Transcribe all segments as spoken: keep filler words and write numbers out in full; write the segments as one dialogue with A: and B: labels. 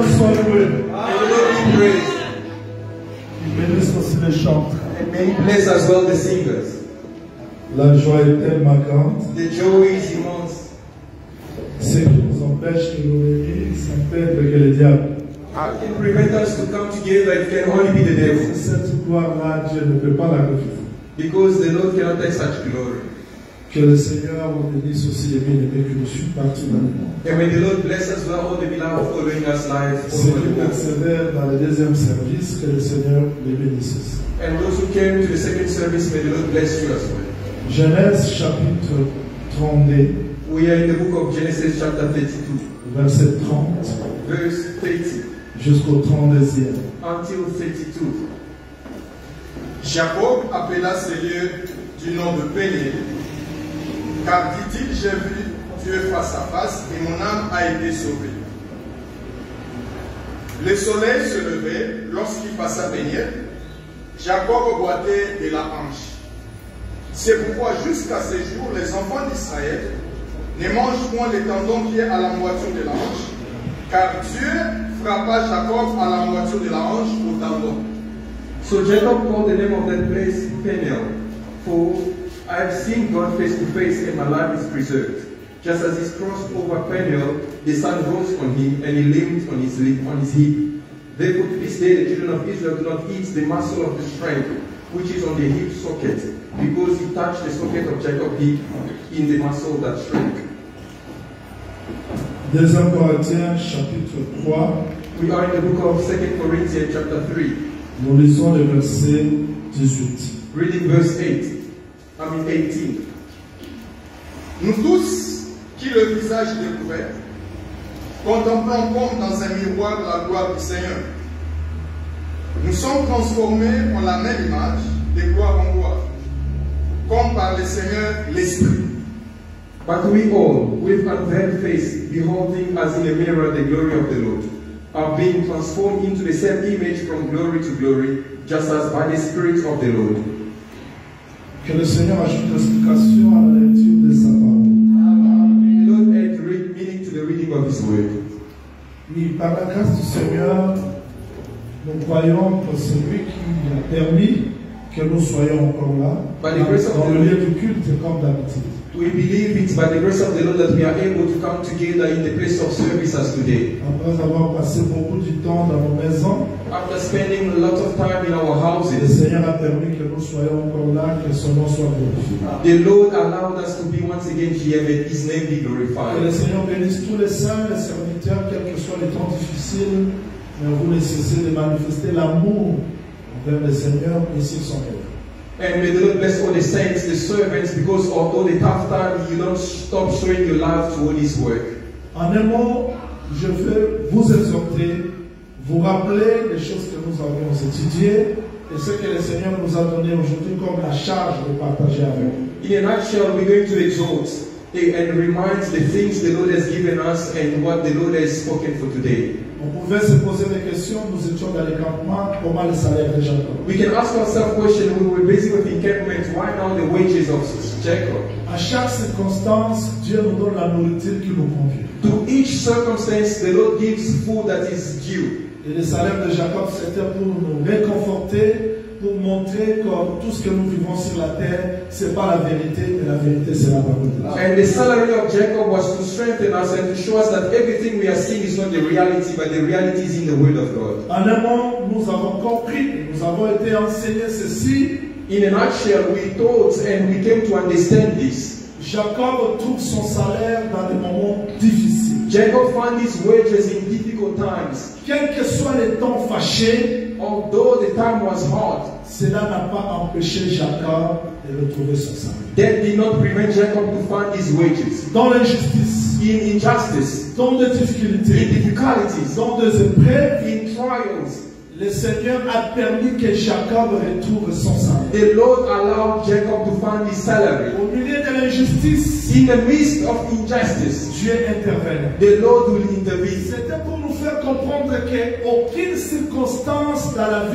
A: soit loué.
B: May the Lord be praised.
A: Il bénisse aussi les chanteurs.
B: And may He bless as well the singers.
A: La joie est tellement grande.
B: The joy is immense.
A: Ce qui nous empêche de nous réunir, c'est peut-être que le diable.
B: What can prevent us to come together? It can only be the devil.
A: Cette gloire-là, Dieu ne peut pas la refuser.
B: Because the Lord cannot take such glory.
A: Que le Seigneur vous bénisse aussi les bien-aimés qui nous suivent partout dans le monde.
B: And may the Lord bless us well, all the beloved following us live
A: Ceux
B: all over
A: qui
B: the world.
A: persévèrent dans le deuxième service, que le Seigneur les bénisse aussi.
B: And those who came to the second service, may the Lord bless you as well.
A: Genèse chapitre trente-deux,
B: We are in the book of Genesis chapter thirty-two,
A: verset trente
B: verse thirty
A: jusqu'au trente-deuxième.
B: until thirty-two.
C: Jacob appela ces lieux du nom de Péniel, car dit-il, j'ai vu Dieu face à face et mon âme a été sauvée. Le soleil se levait lorsqu'il passa Péniel. Jacob boitait de la hanche. C'est pourquoi jusqu'à ce jour, les enfants d'Israël ne mangent point les tendons qui est à la moitié de la hanche, car Dieu frappa Jacob à la moitié de la hanche au tendon.
B: So Jacob called the name of that place Peniel, for I have seen God face to face and my life is preserved. Just as he crossed over Peniel, the sun rose on him and he leaned on his, on his hip. Therefore to this day the children of Israel do not eat the muscle of the strength, which is on the hip socket, because he touched the socket of Jacob's hip in the muscle that shrank.
A: Deuxième Corinthiens chapitre trois,
B: We are in the book of Second Corinthians chapter three,
A: nous lisons le verset dix-huit.
B: reading verse eight. I mean eighteen.
C: Nous tous, qui le visage découvert, contemplons comme dans un miroir la gloire du Seigneur. Nous sommes transformés en la même image, de gloire en gloire, comme par le Seigneur l'Esprit.
B: But we all, with unveiled face, beholding as in a mirror the glory of the Lord, are being transformed into the same image from glory to glory, just as by the Spirit of the Lord.
A: Que le Seigneur ajoute l'explication à la lecture de sa parole.
B: The Lord add re- meaning to the reading of His word.
A: Oui, par la grâce du Seigneur, nous croyons que c'est lui qui a permis que nous soyons encore là,
B: By the grace of
A: dans
B: the
A: le
B: Lord.
A: lieu du culte comme d'habitude.
B: We believe it's by the grace of the Lord that we are able to come together in the place of service as today.
A: Après avoir passé beaucoup de temps dans nos maisons,
B: After spending a lot of time in our
A: le
B: houses,
A: Seigneur a permis que nous soyons encore là, que son nom soit glorifié.
B: the Lord allowed us to be once again here, may His name be
A: Que le
B: glorified.
A: Seigneur bénisse tous les saints, les serviteurs, quels que soient les temps difficiles, mais vous ne cessez de manifester l'amour envers le Seigneur et sur son œuvre.
B: And may the Lord bless all the saints, the servants, because of all the tough times, you don't stop showing your love toward His work.
A: En un mot, je veux vous exhorter, vous rappeler les choses que nous avions étudiées et ce que le Seigneur nous a donné aujourd'hui comme la charge de partager avec vous.
B: In a nutshell, we're going to exhort and remind the things the Lord has given us and what the Lord has spoken for today.
A: On pouvait se poser des questions, nous étions dans les campements, comment le salaire de Jacob.
B: We can ask ourselves questions. We were busy with encampment. Why now the wages of Jacob?
A: À chaque circonstance, Dieu nous donne la nourriture qui nous convient.
B: To each circumstance, the Lord gives food that is due.
A: Et le salaire de Jacob, c'était pour nous réconforter, pour montrer que tout ce que nous vivons sur la terre, ce n'est pas la vérité, mais la vérité, c'est la parole de Dieu.
B: And the salary of Jacob was to strengthen us and to show us that everything we are seeing is not the reality, but the reality is in the Word of God.
A: En un mot, nous avons compris, nous avons été enseignés ceci.
B: In a nutshell, we thought and we came to understand this.
A: Jacob trouve son salaire dans des moments difficiles.
B: Jacob found his wages in difficult times.
A: Quels que soient les temps fâchés,
B: Although the time was hard,
A: cela n'a pas empêché Jacob de retrouver son salaire.
B: that did not prevent Jacob to find his wages.
A: Dans l'injustice,
B: In injustice,
A: dans des
B: in
A: difficultés,
B: difficulties,
A: dans des épreuves,
B: in trials,
A: le Seigneur a permis que Jacob retrouve son salaire.
B: the Lord allowed Jacob to find his salary.
A: Au milieu de l'injustice,
B: In the midst of injustice,
A: Dieu intervenait.
B: the Lord will intervene.
A: C'était pour nous faire comprendre qu'aucune circonstance dans la vie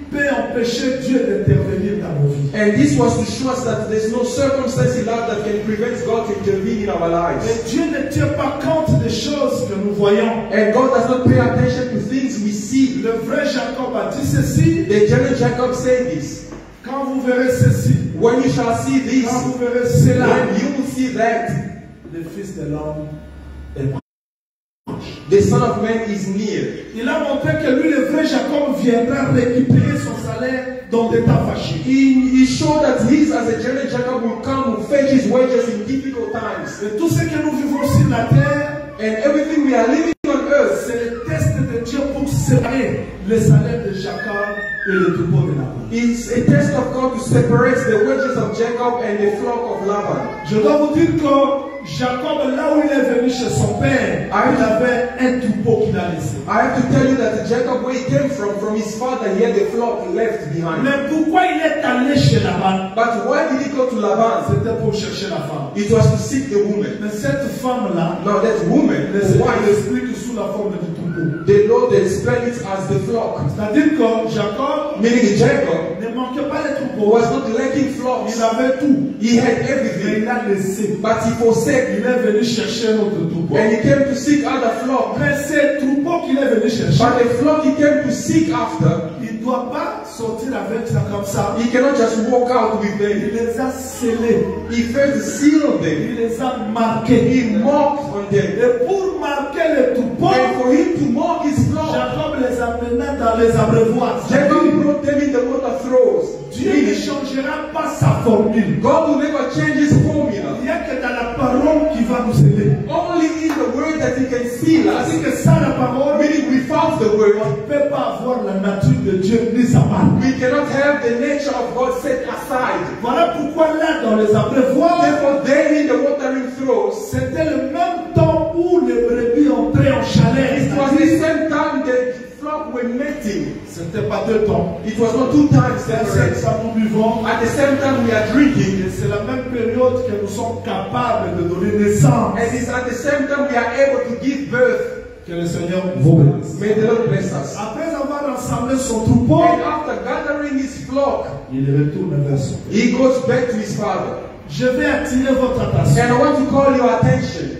A: peut empêcher Dieu d'intervenir dans nos vies.
B: And this was to show us that there's no circumstance in life that can prevent God to intervene in our lives.
A: Et Dieu ne tient pas compte des choses que nous voyons.
B: And God does not pay attention to things we see.
A: Le vrai Jacob a dit ceci.
B: The genuine Jacob said this.
A: Quand vous verrez ceci,
B: when you shall see this,
A: quand vous verrez cela,
B: when you will see that,
A: le Fils de l'homme est proche.
B: The Son of Man is near.
A: Il a montré que lui, le vrai Jacob, viendra récupérer son salaire dans des temps fâchés.
B: He, he showed that he, as a genuine Jacob, will come and fetch his wages in difficult times.
A: Et tout ce que nous vivons sur la terre,
B: and everything we are living on earth,
A: c'est le test de Dieu pour séparer le salaire de Jacob et le troupeau de Laban.
B: It's a test of God to separate the wages of Jacob and the flock of Laban.
A: Je dois vous dire que Jacob, là où il est venu chez son père, il avait un troupeau qu'il a laissé.
B: I have to tell you that Jacob, where he came from, from his father, he had the flock left behind.
A: Mais pourquoi il est allé chez Laban?
B: But why did he go to Laban?
A: C'était pour chercher la femme.
B: It was to seek the woman.
A: Mais cette femme-là,
B: now that woman,
A: le Seigneur l'explique sous la forme du troupeau.
B: The Lord explained it as the flock.
A: C'est-à-dire que Jacob,
B: meaning Jacob,
A: ne manquait pas les troupeaux.
B: Was not lacking flocks.
A: Il avait tout.
B: He had everything.
A: Mais il a laissé.
B: But he forsake.
A: Il est venu chercher notre troupeau.
B: And he came to seek other flock.
A: Mais ces troupeaux qu'il est venu chercher.
B: But the flock he came to seek after.
A: Il ne doit pas sortir avec ça comme ça.
B: He cannot just walk out with them.
A: Il les a scellés.
B: He first sealed them.
A: Il les a marqués.
B: He marked on them.
A: Et pour marquer les troupeaux,
B: and for him to mark his flock,
A: Jacob les amena dans les abreuvoirs.
B: Jacob brought them in the water throes.
A: Dieu ne changera pas sa formule.
B: God will never change his formula.
A: Il n'y a que dans la parole qui va nous aider.
B: Only in the word that he can seal us.
A: C'est que sans la parole,
B: meaning without the word,
A: on ne peut pas avoir la nature de Dieu ni sa marque.
B: We cannot have the nature of God set aside.
A: Voilà pourquoi là dans les abreuvoirs,
B: therefore there in the watering throes,
A: c'était le même temps où les brebis entraient en chaleur.
B: It was the same time the flock were mating.
A: C'était pas deux temps.
B: It was not two times separate.
A: Nous buvons.
B: At the same time we are drinking.
A: Et c'est la même période que nous sommes capables de donner naissance.
B: And it's at the same time we are able to give birth.
A: Que le Seigneur vous bénisse.
B: May the Lord bless us.
A: Après avoir rassemblé son troupeau,
B: and after gathering his flock,
A: il retourne vers son père.
B: He goes back to his father.
A: Je vais attirer votre attention.
B: And I want to call your attention.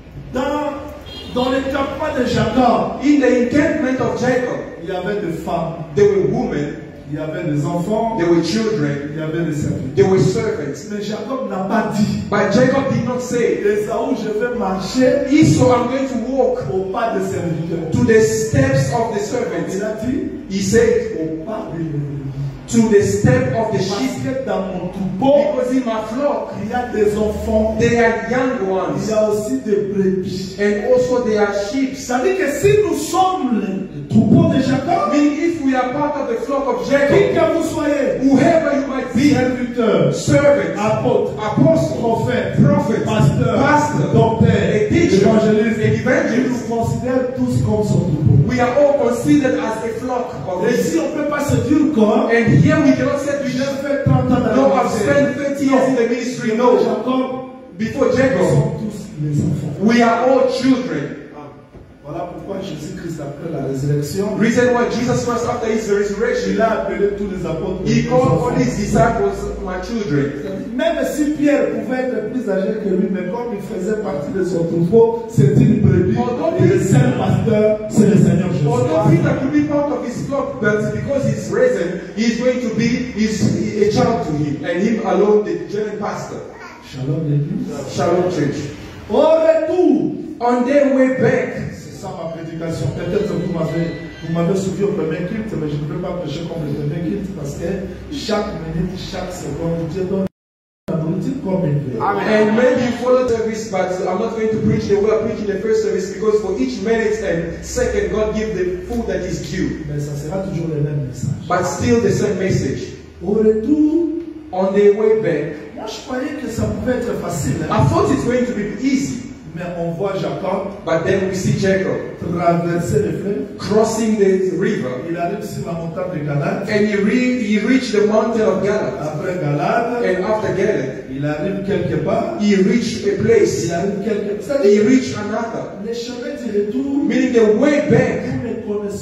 A: Dans dans le campement de Jacob,
B: in the encampment of Jacob,
A: il y avait des femmes,
B: there were women,
A: il y avait des enfants,
B: there were children,
A: il y avait des serviteurs.
B: there were servants.
A: Mais Jacob n'a pas dit.
B: But Jacob did not say,
A: Esaú, je vais marcher
B: Esau, I'm going to walk
A: au pas des serviteurs.
B: To the steps of the servants.
A: Il a dit,
B: he said,
A: au pas des
B: to the step of the sheep.
A: Parce que dans mon troupeau,
B: because in my flock,
A: il y a des enfants,
B: they are young ones.
A: Il y a aussi des brebis.
B: And also there are sheep.
A: C'est-à-dire que si nous sommes le troupeau de Jacob,
B: meaning if we are part of the flock of Jacob,
A: qui que vous soyez,
B: whoever you might be,
A: serviteur,
B: servant,
A: apôtre,
B: apostle,
A: prophète,
B: prophet,
A: pasteur,
B: pastor,
A: docteur,
B: teacher,
A: évangéliste,
B: and evangelist,
A: nous considèrent tous comme son troupeau.
B: We are all considered as a flock of
A: Et si on ne peut pas se dire quoi,
B: and here we cannot say we
A: j'ai fait trente ans dans
B: no,
A: la
B: I've spent thirty years in the ministry. No,
A: Jacob,
B: before
A: nous
B: Jacob,
A: sommes tous les enfants.
B: we are all children.
A: Voilà pourquoi Jésus-Christ, après la résurrection,
B: reason why Jesus Christ, after his resurrection,
A: il a appelé tous les apôtres.
B: He called all his disciples my children.
A: Même si Pierre pouvait être plus âgé que lui, mais comme il faisait partie de son troupeau, c'est une brebis. Et le seul pasteur, c'est le Seigneur Jésus.
B: Although Peter could be part of his flock, but because he's risen, he's going to be his, a child to him, and him alone, the general pastor.
A: Shalom l'église.
B: Shalom church.
A: Au retour,
B: on their way back.
A: C'est ça ma prédication. Peut-être que vous m'avez, vous m'avez suivi au premier culte, mais je ne veux pas prêcher comme le premier culte parce que chaque minute, chaque seconde, Dieu donne la nourriture comme une veille.
B: And maybe you follow the service, but I'm not going to preach the way I preach in the first service because for each minute and second, God gives the food that is due.
A: Mais ça sera toujours le même message.
B: But still the same message.
A: Au retour,
B: on their way back.
A: Moi, je croyais que ça pouvait être facile. Hein?
B: I thought it's going to be easy.
A: Mais on voit Jacob,
B: but then we see Jacob
A: traverser le fleuve,
B: crossing the river.
A: Il arrive sur la montagne de Galade.
B: And he, re he reached the mountain of Galad.
A: Après Galade,
B: and after Galad,
A: il arrive quelque part.
B: He reached a place.
A: Il arrive quelque part.
B: He reached another.
A: Les chemins du retour,
B: meaning the way back.
A: Nous ne connaissons pas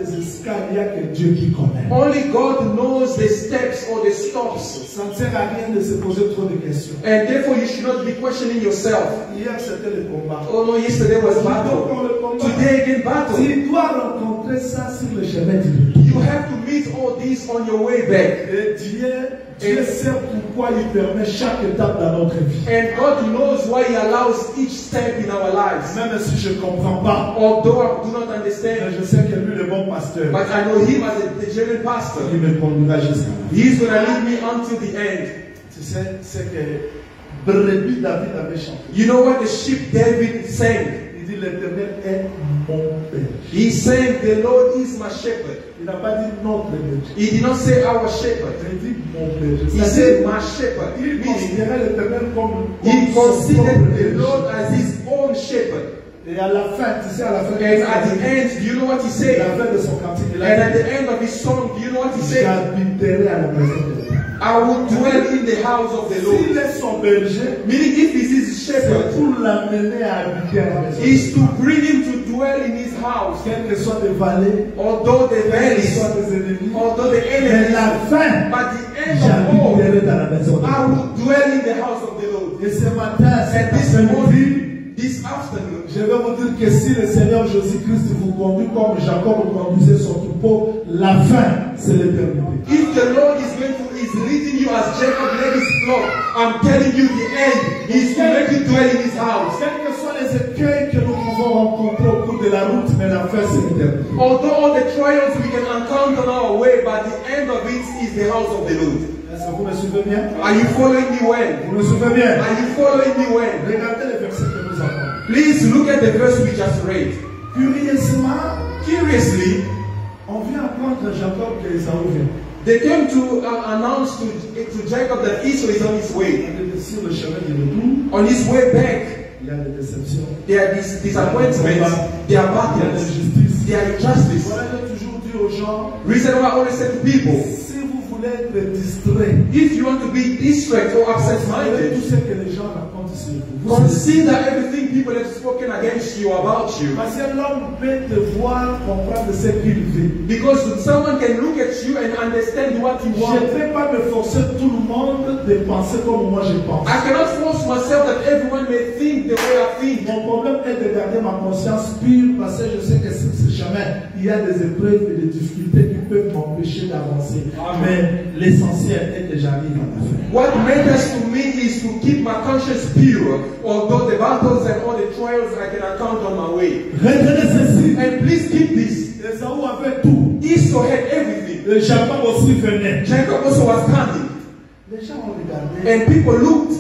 A: des escales, il n'y a que Dieu qui connaît.
B: Only God knows the steps or the stops.
A: Ça ne sert à rien de se poser trop de questions.
B: And therefore you should not be questioning yourself.
A: Hier, c'était le combat.
B: Oh no, yesterday was battle. Today again battle.
A: Tu dois rencontrer ça sur le chemin du retour.
B: You have to meet all these on your way back.
A: Et Dieu, Dieu sait pourquoi il permet chaque étape dans notre vie.
B: And God knows why He allows each step in our lives.
A: Même si je ne comprends pas,
B: Although I do not understand,
A: je sais que lui, le bon pasteur,
B: but I know Him as a, the genuine pastor.
A: il me conduira jusqu'à la fin.
B: He's going to lead me until the end.
A: Tu sais, c'est que brebis David avait chanté.
B: You know what the sheep David sang?
A: Il dit l'Éternel est mon berger.
B: He sang, the Lord is my shepherd.
A: Il n'a pas dit notre berger.
B: He did not say our shepherd.
A: Il dit mon berger.
B: He said my shepherd.
A: Il
B: Meaning,
A: considérait l'Éternel comme,
B: he
A: comme son
B: considered
A: propre
B: the
A: berger.
B: Lord as his own shepherd.
A: Et à la fin, tu sais, à la fin,
B: And at the end, do you know what he
A: à
B: said?
A: la fin de son cantique, il
B: And
A: a
B: at
A: dit,
B: the end of his song, do you know what he said?
A: j'habiterai à la maison de l'Éternel.
B: I will dwell in the house of the
A: S'il
B: Lord.
A: est son berger,
B: Meaning, if he's his
A: c'est
B: shepherd,
A: pour l'amener à habiter à la maison.
B: is to bring him to dwell in his house.
A: Quelles que soient les vallées,
B: Although the
A: quels que
B: valleys,
A: soient les ennemis,
B: although the
A: mais
B: enemies,
A: la fin,
B: but the end of all,
A: j'habiterai dans la maison de
B: I
A: l'Éternel.
B: will dwell in the house of the Lord.
A: Et ce matin, cet
B: And this
A: après-midi,
B: morning, this afternoon,
A: je vais vous dire que si le Seigneur Jésus-Christ vous conduit comme Jacob conduisait son troupeau, la fin, c'est l'éternité.
B: if the Lord is going to is leading you as Jacob led his flock, I'm telling you the end is to make you dwell in his house.
A: Quels que soient les écueils que nous pouvons rencontrer au cours de la route, mais la fin, c'est l'éternité.
B: Although all the trials we can encounter on our way, but the end of it is the house of the Lord.
A: Est-ce que vous me suivez bien?
B: Are you following me well?
A: Vous me suivez bien?
B: Are you following me well?
A: Regardez les versets que nous avons.
B: Please look at the verse we just read.
A: Curieusement,
B: Curiously,
A: on vient apprendre à Jacob que Esaü vient.
B: they came to uh, announce to, to Jacob that Esau is on his way.
A: Il est sur le chemin du retour,
B: On his way back,
A: il y a des déceptions.
B: there are these disappointments, there are
A: Il y a des
B: battles,
A: injustices.
B: there are injustice.
A: Voilà, j'ai toujours dit aux gens,
B: Reason why I always say to people,
A: si vous voulez être distrait,
B: if you want to be distracted or
A: considérez
B: absent-minded,
A: tout ce que les gens racontent sur vous. Vous
B: consider everything people have spoken against you about you.
A: Parce que l'homme peut te voir, comprendre ce qu'il fait.
B: Because someone can look at you and understand what you
A: Je
B: want.
A: ne vais pas me forcer tout le monde de penser comme moi je pense.
B: I cannot force myself that everyone may think the way I think.
A: Mon problème est de garder ma conscience pure parce que je sais que sur ce chemin, il y a des épreuves et des difficultés qui peuvent m'empêcher d'avancer. Mais l'essentiel est que j'arrive à la fin.
B: What matters to me is to keep my conscience pure, although the battles and all the trials I can encounter on my way.
A: Retenez ceci.
B: And please keep this.
A: Esaü avait tout.
B: Esau had everything.
A: Et Jacob aussi venait.
B: Jacob also was coming.
A: Les gens ont regardé.
B: And people looked.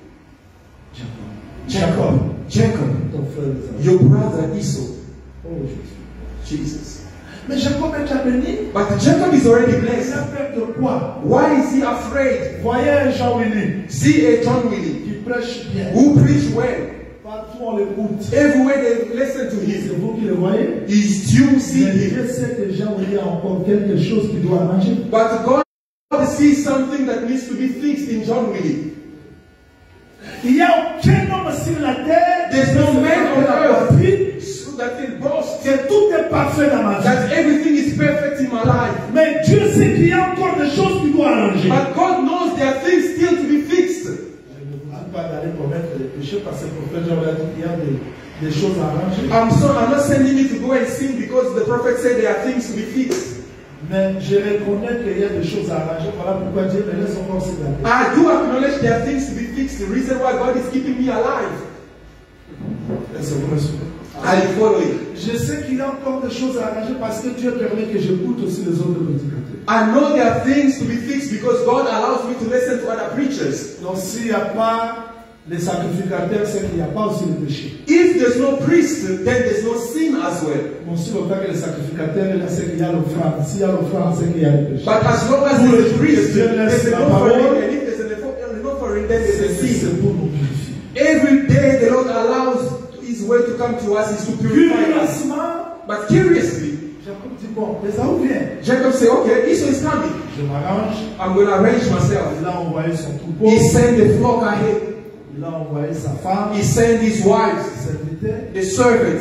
A: Jacob.
B: Jacob,
A: Ton frère Esaü.
B: your brother Esau.
A: Oh Jésus.
B: Jesus.
A: Mais Jacob est déjà béni.
B: But Jacob is already
A: Il
B: blessed.
A: a peur de quoi?
B: Why is he afraid?
A: Voyez un Jean Willy
B: See a John Willie
A: qui prêche bien.
B: who preach well.
A: Partout on l'écoute.
B: Everywhere they listen to
A: C'est
B: him,
A: vous qui le voyez.
B: he's still seeing
A: Mais
B: him.
A: Dieu sait que Jean Willy a encore quelque chose qui doit arranger.
B: But God sees something that needs to be fixed in John Willie.
A: Il n'y a aucun homme sur la terre
B: There's no man on
A: la
B: earth
A: poitrine,
B: so that can boast
A: que tout est parfait dans ma vie.
B: that everything is perfect in my life.
A: Mais Dieu sait qu'il y a encore des choses qui doivent arranger.
B: But God knows there are things still to be fixed.
A: Je ne vous dis pas d'aller commettre des péchés parce que le prophète Jean a dit qu'il y a des, des choses à arranger.
B: I'm so I'm not sending you to go and sin because the prophet said there are things to be fixed.
A: Mais je reconnais qu'il y a des choses à arranger. Voilà pourquoi Dieu me laisse encore sur la terre.
B: I do acknowledge there are things to be fixed. The reason why God is keeping me alive.
A: Est-ce que vous me suivez?
B: Are you following?
A: Je sais qu'il y a encore des choses à arranger parce que Dieu permet que j'écoute aussi les autres prédicateurs.
B: I know there are things to be fixed because God allows me to listen to other preachers.
A: Donc s'il n'y a pas les sacrificateurs, c'est qu'il n'y a pas aussi le péché.
B: If there's no priest, then there's no sin as well.
A: Bon, si le fait que les sacrificateurs, là, c'est qu'il y a l'offrande. S'il y a l'offrande, c'est qu'il y a le péché.
B: But as long as there's a priest, there's an offering, and if there's an offering, then there's a sin.
A: C'est pour nous purifier.
B: Every day the Lord allows His way to come to us is to purify us.
A: Curieusement,
B: But curiously,
A: Jacob dit, bon, Esaü vient.
B: Jacob said, okay, Esau is coming.
A: Je m'arrange.
B: I'm going to arrange myself.
A: Il a envoyé son troupeau.
B: He sent the flock ahead.
A: Il a envoyé sa femme,
B: He sent his wives,
A: ses serviteurs.
B: the servants.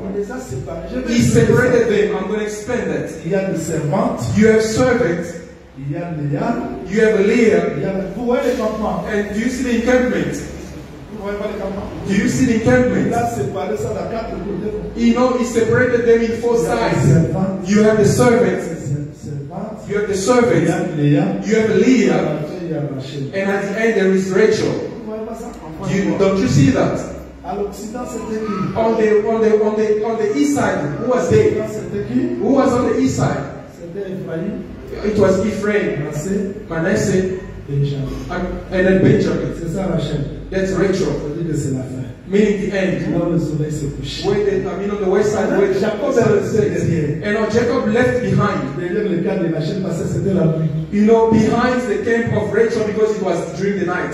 A: Il les a séparés. Je vais
B: He
A: expliquer ça.
B: separated them. I'm going to explain that.
A: Il y a des servantes,
B: You have servants,
A: il y a Léa,
B: you have Leah,
A: il y a vous voyez les campements.
B: and do you see the encampment?
A: Vous voyez pas les campements.
B: Do you see the
A: Il
B: encampment?
A: a séparé ça dans quatre côtés.
B: You know, he separated them in four
A: Il y a les
B: sides.
A: servantes,
B: You have the servants,
A: servantes,
B: you have the
A: il y
B: servants,
A: a Léa,
B: you have
A: il y a
B: Leah,
A: Rachel, il y a Rachel.
B: and at the end there is Rachel.
A: Vous voyez pas ça?
B: Do you, don't you see that?
A: À l'Occident, c'était qui?
B: On the on the on the on the east side, who was there?
A: C'était qui?
B: Who was on the east side?
A: C'était Ephraïm,
B: It was Ephraim,
A: Manassé,
B: Manasseh,
A: Benjamin.
B: and, and then Benjamin.
A: C'est ça Rachel.
B: That's Rachel,
A: Ça veut dire que c'est la fin.
B: meaning the end.
A: Là où le soleil se couche.
B: Where the, I mean on the west side, where the
A: Jacob
B: sun
A: est resté
B: sets.
A: derrière.
B: And now Jacob left behind.
A: Derrière le cas de Rachel, parce que c'était la nuit.
B: You know, behind the camp of Rachel because it was during the night.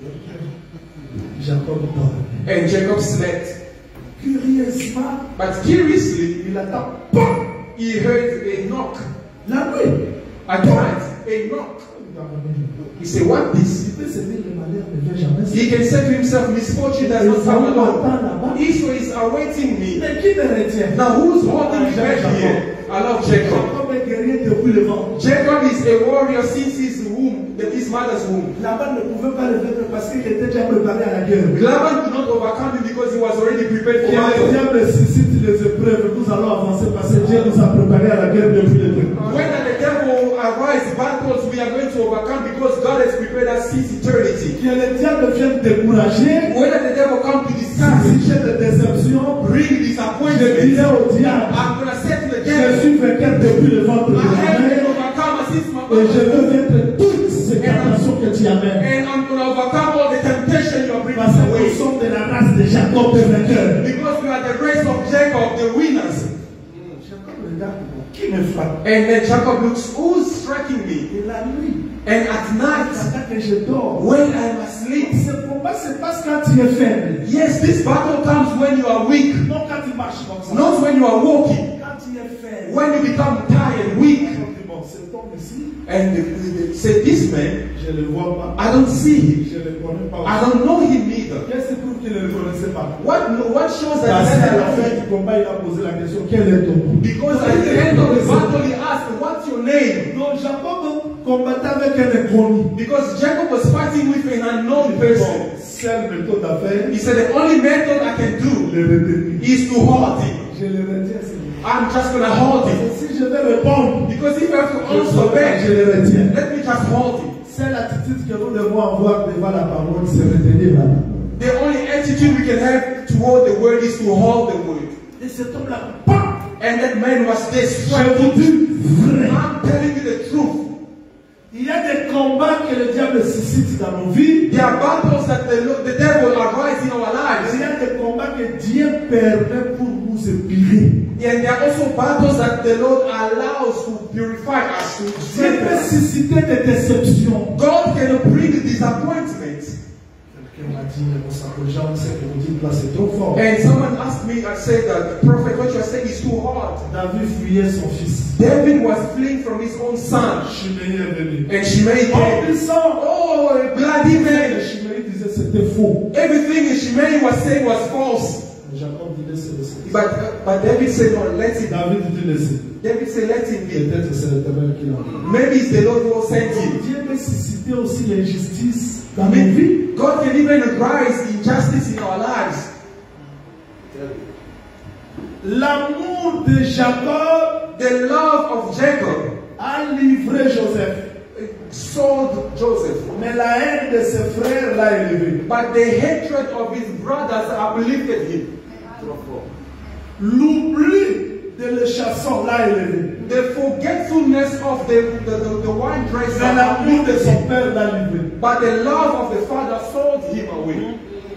A: Jacob dort.
B: And Jacob slept.
A: Curieusement,
B: But curiously,
A: il attend. Pam!
B: he heard a knock.
A: La nuit.
B: At night, a knock. He said, what this?
A: Il peut se dire le malheur ne vient jamais.
B: He can say to himself, misfortune does not come alone. Israel is awaiting me.
A: Mais qui me retient?
B: Now who's holding me back here? I love Jacob.
A: Jacob est guerrier depuis le ventre.
B: Jacob is a warrior since his womb, his mother's womb.
A: Laban ne pouvait pas le vaincre parce qu'il était déjà préparé à la guerre.
B: Laban could not overcome him because he was already prepared for
A: Que le
B: battle.
A: diable suscite les épreuves, nous allons avancer parce que Dieu nous a préparé à la guerre depuis le début.
B: When the devil arises battles, we are going to overcome because God has prepared us since eternity.
A: Que le diable vienne décourager,
B: When the devil comes to discuss,
A: susciter des déceptions,
B: bring
A: je
B: disappointment,
A: dirais au diable,
B: I'm going to say to the
A: je
B: devil,
A: suis vainqueur depuis le ventre de
B: I
A: la
B: have been
A: mère
B: overcome since my
A: et je
B: mother's
A: veux
B: womb.
A: vaincre toutes ces tentations que tu amènes.
B: And I'm going to overcome all the temptation you are bringing
A: Parce que nous
B: away.
A: sommes de la race de Jacob, des vainqueurs.
B: Because we are the race of Jacob, the winners.
A: Jacob regarde, qui me frappe?
B: And then Jacob looks, who's striking me?
A: Et la nuit,
B: And at night,
A: pendant que je dors,
B: when I'm asleep,
A: ce combat se passe quand tu es faible.
B: yes, this battle comes when you are weak,
A: Non quand tu marches comme ça.
B: not when you are walking.
A: Quand tu es faible.
B: When you become tired, weak.
A: Bon, cet homme ici,
B: And they, they, they say, this man,
A: je ne le vois pas.
B: I don't see him.
A: Je ne le connais pas.
B: I don't know him either.
A: Qu'est-ce qui prouve qu'il ne le connaissait pas?
B: What, what shows that
A: Parce
B: he
A: qu'à la
B: doesn't know
A: fin
B: him?
A: du combat, il a posé la question, quel est ton nom?
B: Because at the end of the battle, he asked, what's your name?
A: Donc Jacob combattait avec un inconnu.
B: Because Jacob was fighting with an unknown person.
A: Bon, seule méthode à faire,
B: He said, the only method I can do
A: le retenir.
B: is to hold him.
A: Je le retiens, Seigneur.
B: I'm just going to hold him.
A: Si je vais répondre,
B: Because if I have to
A: je,
B: answer back,
A: je le retiens.
B: let me just hold him.
A: C'est l'attitude que nous devons avoir devant la parole, c'est retenir la parole.
B: The only attitude we can have toward the word is to hold the word.
A: Et cet homme-là, pam!
B: And that man was there
A: Je
B: striking.
A: vous dis vrai.
B: I'm telling you the truth.
A: Il y a des combats que le diable suscite dans nos vies.
B: There are battles that the, the devil arise in our
A: Il
B: lives.
A: y a des combats que Dieu permet pour nous épirer.
B: And there are also battles that the Lord allows to purify us. To
A: Dieu
B: strengthen
A: peut
B: us.
A: susciter des déceptions.
B: God can bring disappointment.
A: Quelqu'un m'a dit, mon Saint-Jean, ce que vous dites là, c'est trop fort.
B: And someone asked me, I said that, Prophet, what you are saying is too hard.
A: David fuyait son fils.
B: David was fleeing from his own son.
A: Shimei est venu.
B: And Shimei
A: Oh,
B: came.
A: puissant!
B: Oh, a bloody man.
A: Shimei disait c'était faux.
B: Everything Shimei was saying was false.
A: Jacob dit laissez le Seigneur.
B: But, but David said, no, let him.
A: David dit laissez.
B: David said, let him be.
A: Peut-être c'est l'éternel qui l'a envoyé.
B: Maybe it's the Lord who sent him.
A: Dieu peut susciter aussi l'injustice dans nos vies.
B: God can even rise injustice in our lives.
A: L'amour de Jacob
B: The love of Jacob
A: a livré Joseph.
B: sold Joseph.
A: Mais la haine de ses frères l'a élevé.
B: But the hatred of his brothers uplifted him.
A: L'oubli de le chasson l'a élevé.
B: The forgetfulness of the, the, the, the wine dresser
A: Mais l'amour de
B: uplifted
A: son
B: him.
A: père l'a livré.
B: But the love of the father sold him away.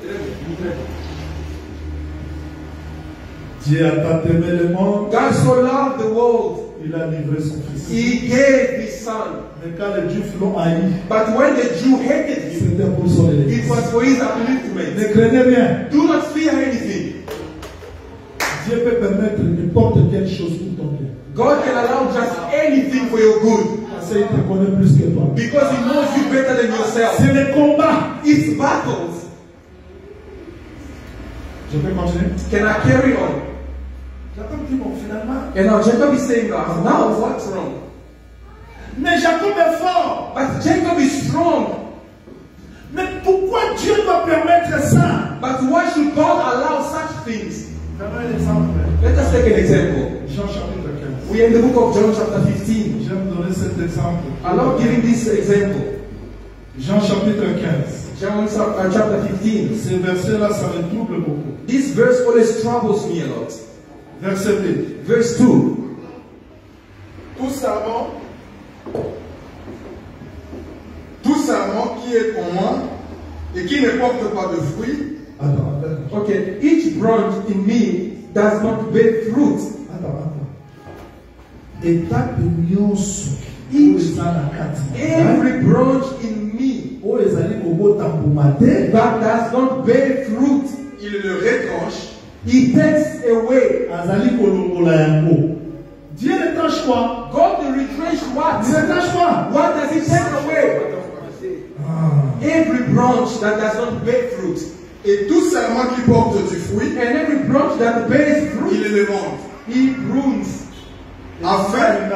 A: Dieu a tant aimé le monde,
B: God so loved the world,
A: il a livré son fils.
B: he gave his son.
A: Mais quand les Juifs l'ont haï,
B: But when the Jew hated him,
A: c'était pour son
B: it
A: élection.
B: was for his upliftment.
A: Ne craignez rien.
B: Do not fear anything.
A: Dieu peut permettre n'importe quelle chose pour ton bien.
B: God can allow just anything for your good.
A: Parce qu'il te connaît plus que toi.
B: Because he knows you better than yourself.
A: C'est le combat.
B: It's battles.
A: Je peux continuer?
B: Can I carry on?
A: Jacob dit, bon, finalement.
B: And now Jacob is saying, God, now what's wrong?
A: Mais Jacob est fort.
B: But Jacob is strong.
A: Mais pourquoi Dieu doit permettre ça?
B: But why should God allow such things?
A: Donnons un exemple.
B: Let us take an example.
A: Jean chapitre quinze.
B: We are in the book of John chapter fifteen.
A: J'aime donner cet exemple.
B: I love giving this example.
A: Jean chapitre quinze.
B: John uh, chapter fifteen.
A: Ces versets-là, ça me trouble beaucoup.
B: This verse always troubles me a lot.
A: Verset deux.
B: Verse two.
C: Tout serment, tout serment qui est en moi et qui ne porte pas de fruits.
A: Attends, attends.
B: Okay, each branch in me does not bear fruit.
A: Attends, attends. Étape nyonso. Each,
B: every branch in me that does not bear fruit,
C: il le retranche.
B: He takes away.
A: Dieu retranche quoi?
B: God will retrench what?
A: Il retranche quoi?
B: What does He take away?
A: Ah.
B: Every branch that does not bear fruit.
C: Et tout serment qui porte du fruit,
B: and every branch that bears fruit,
C: il le monte.
B: He prunes.
C: Afin,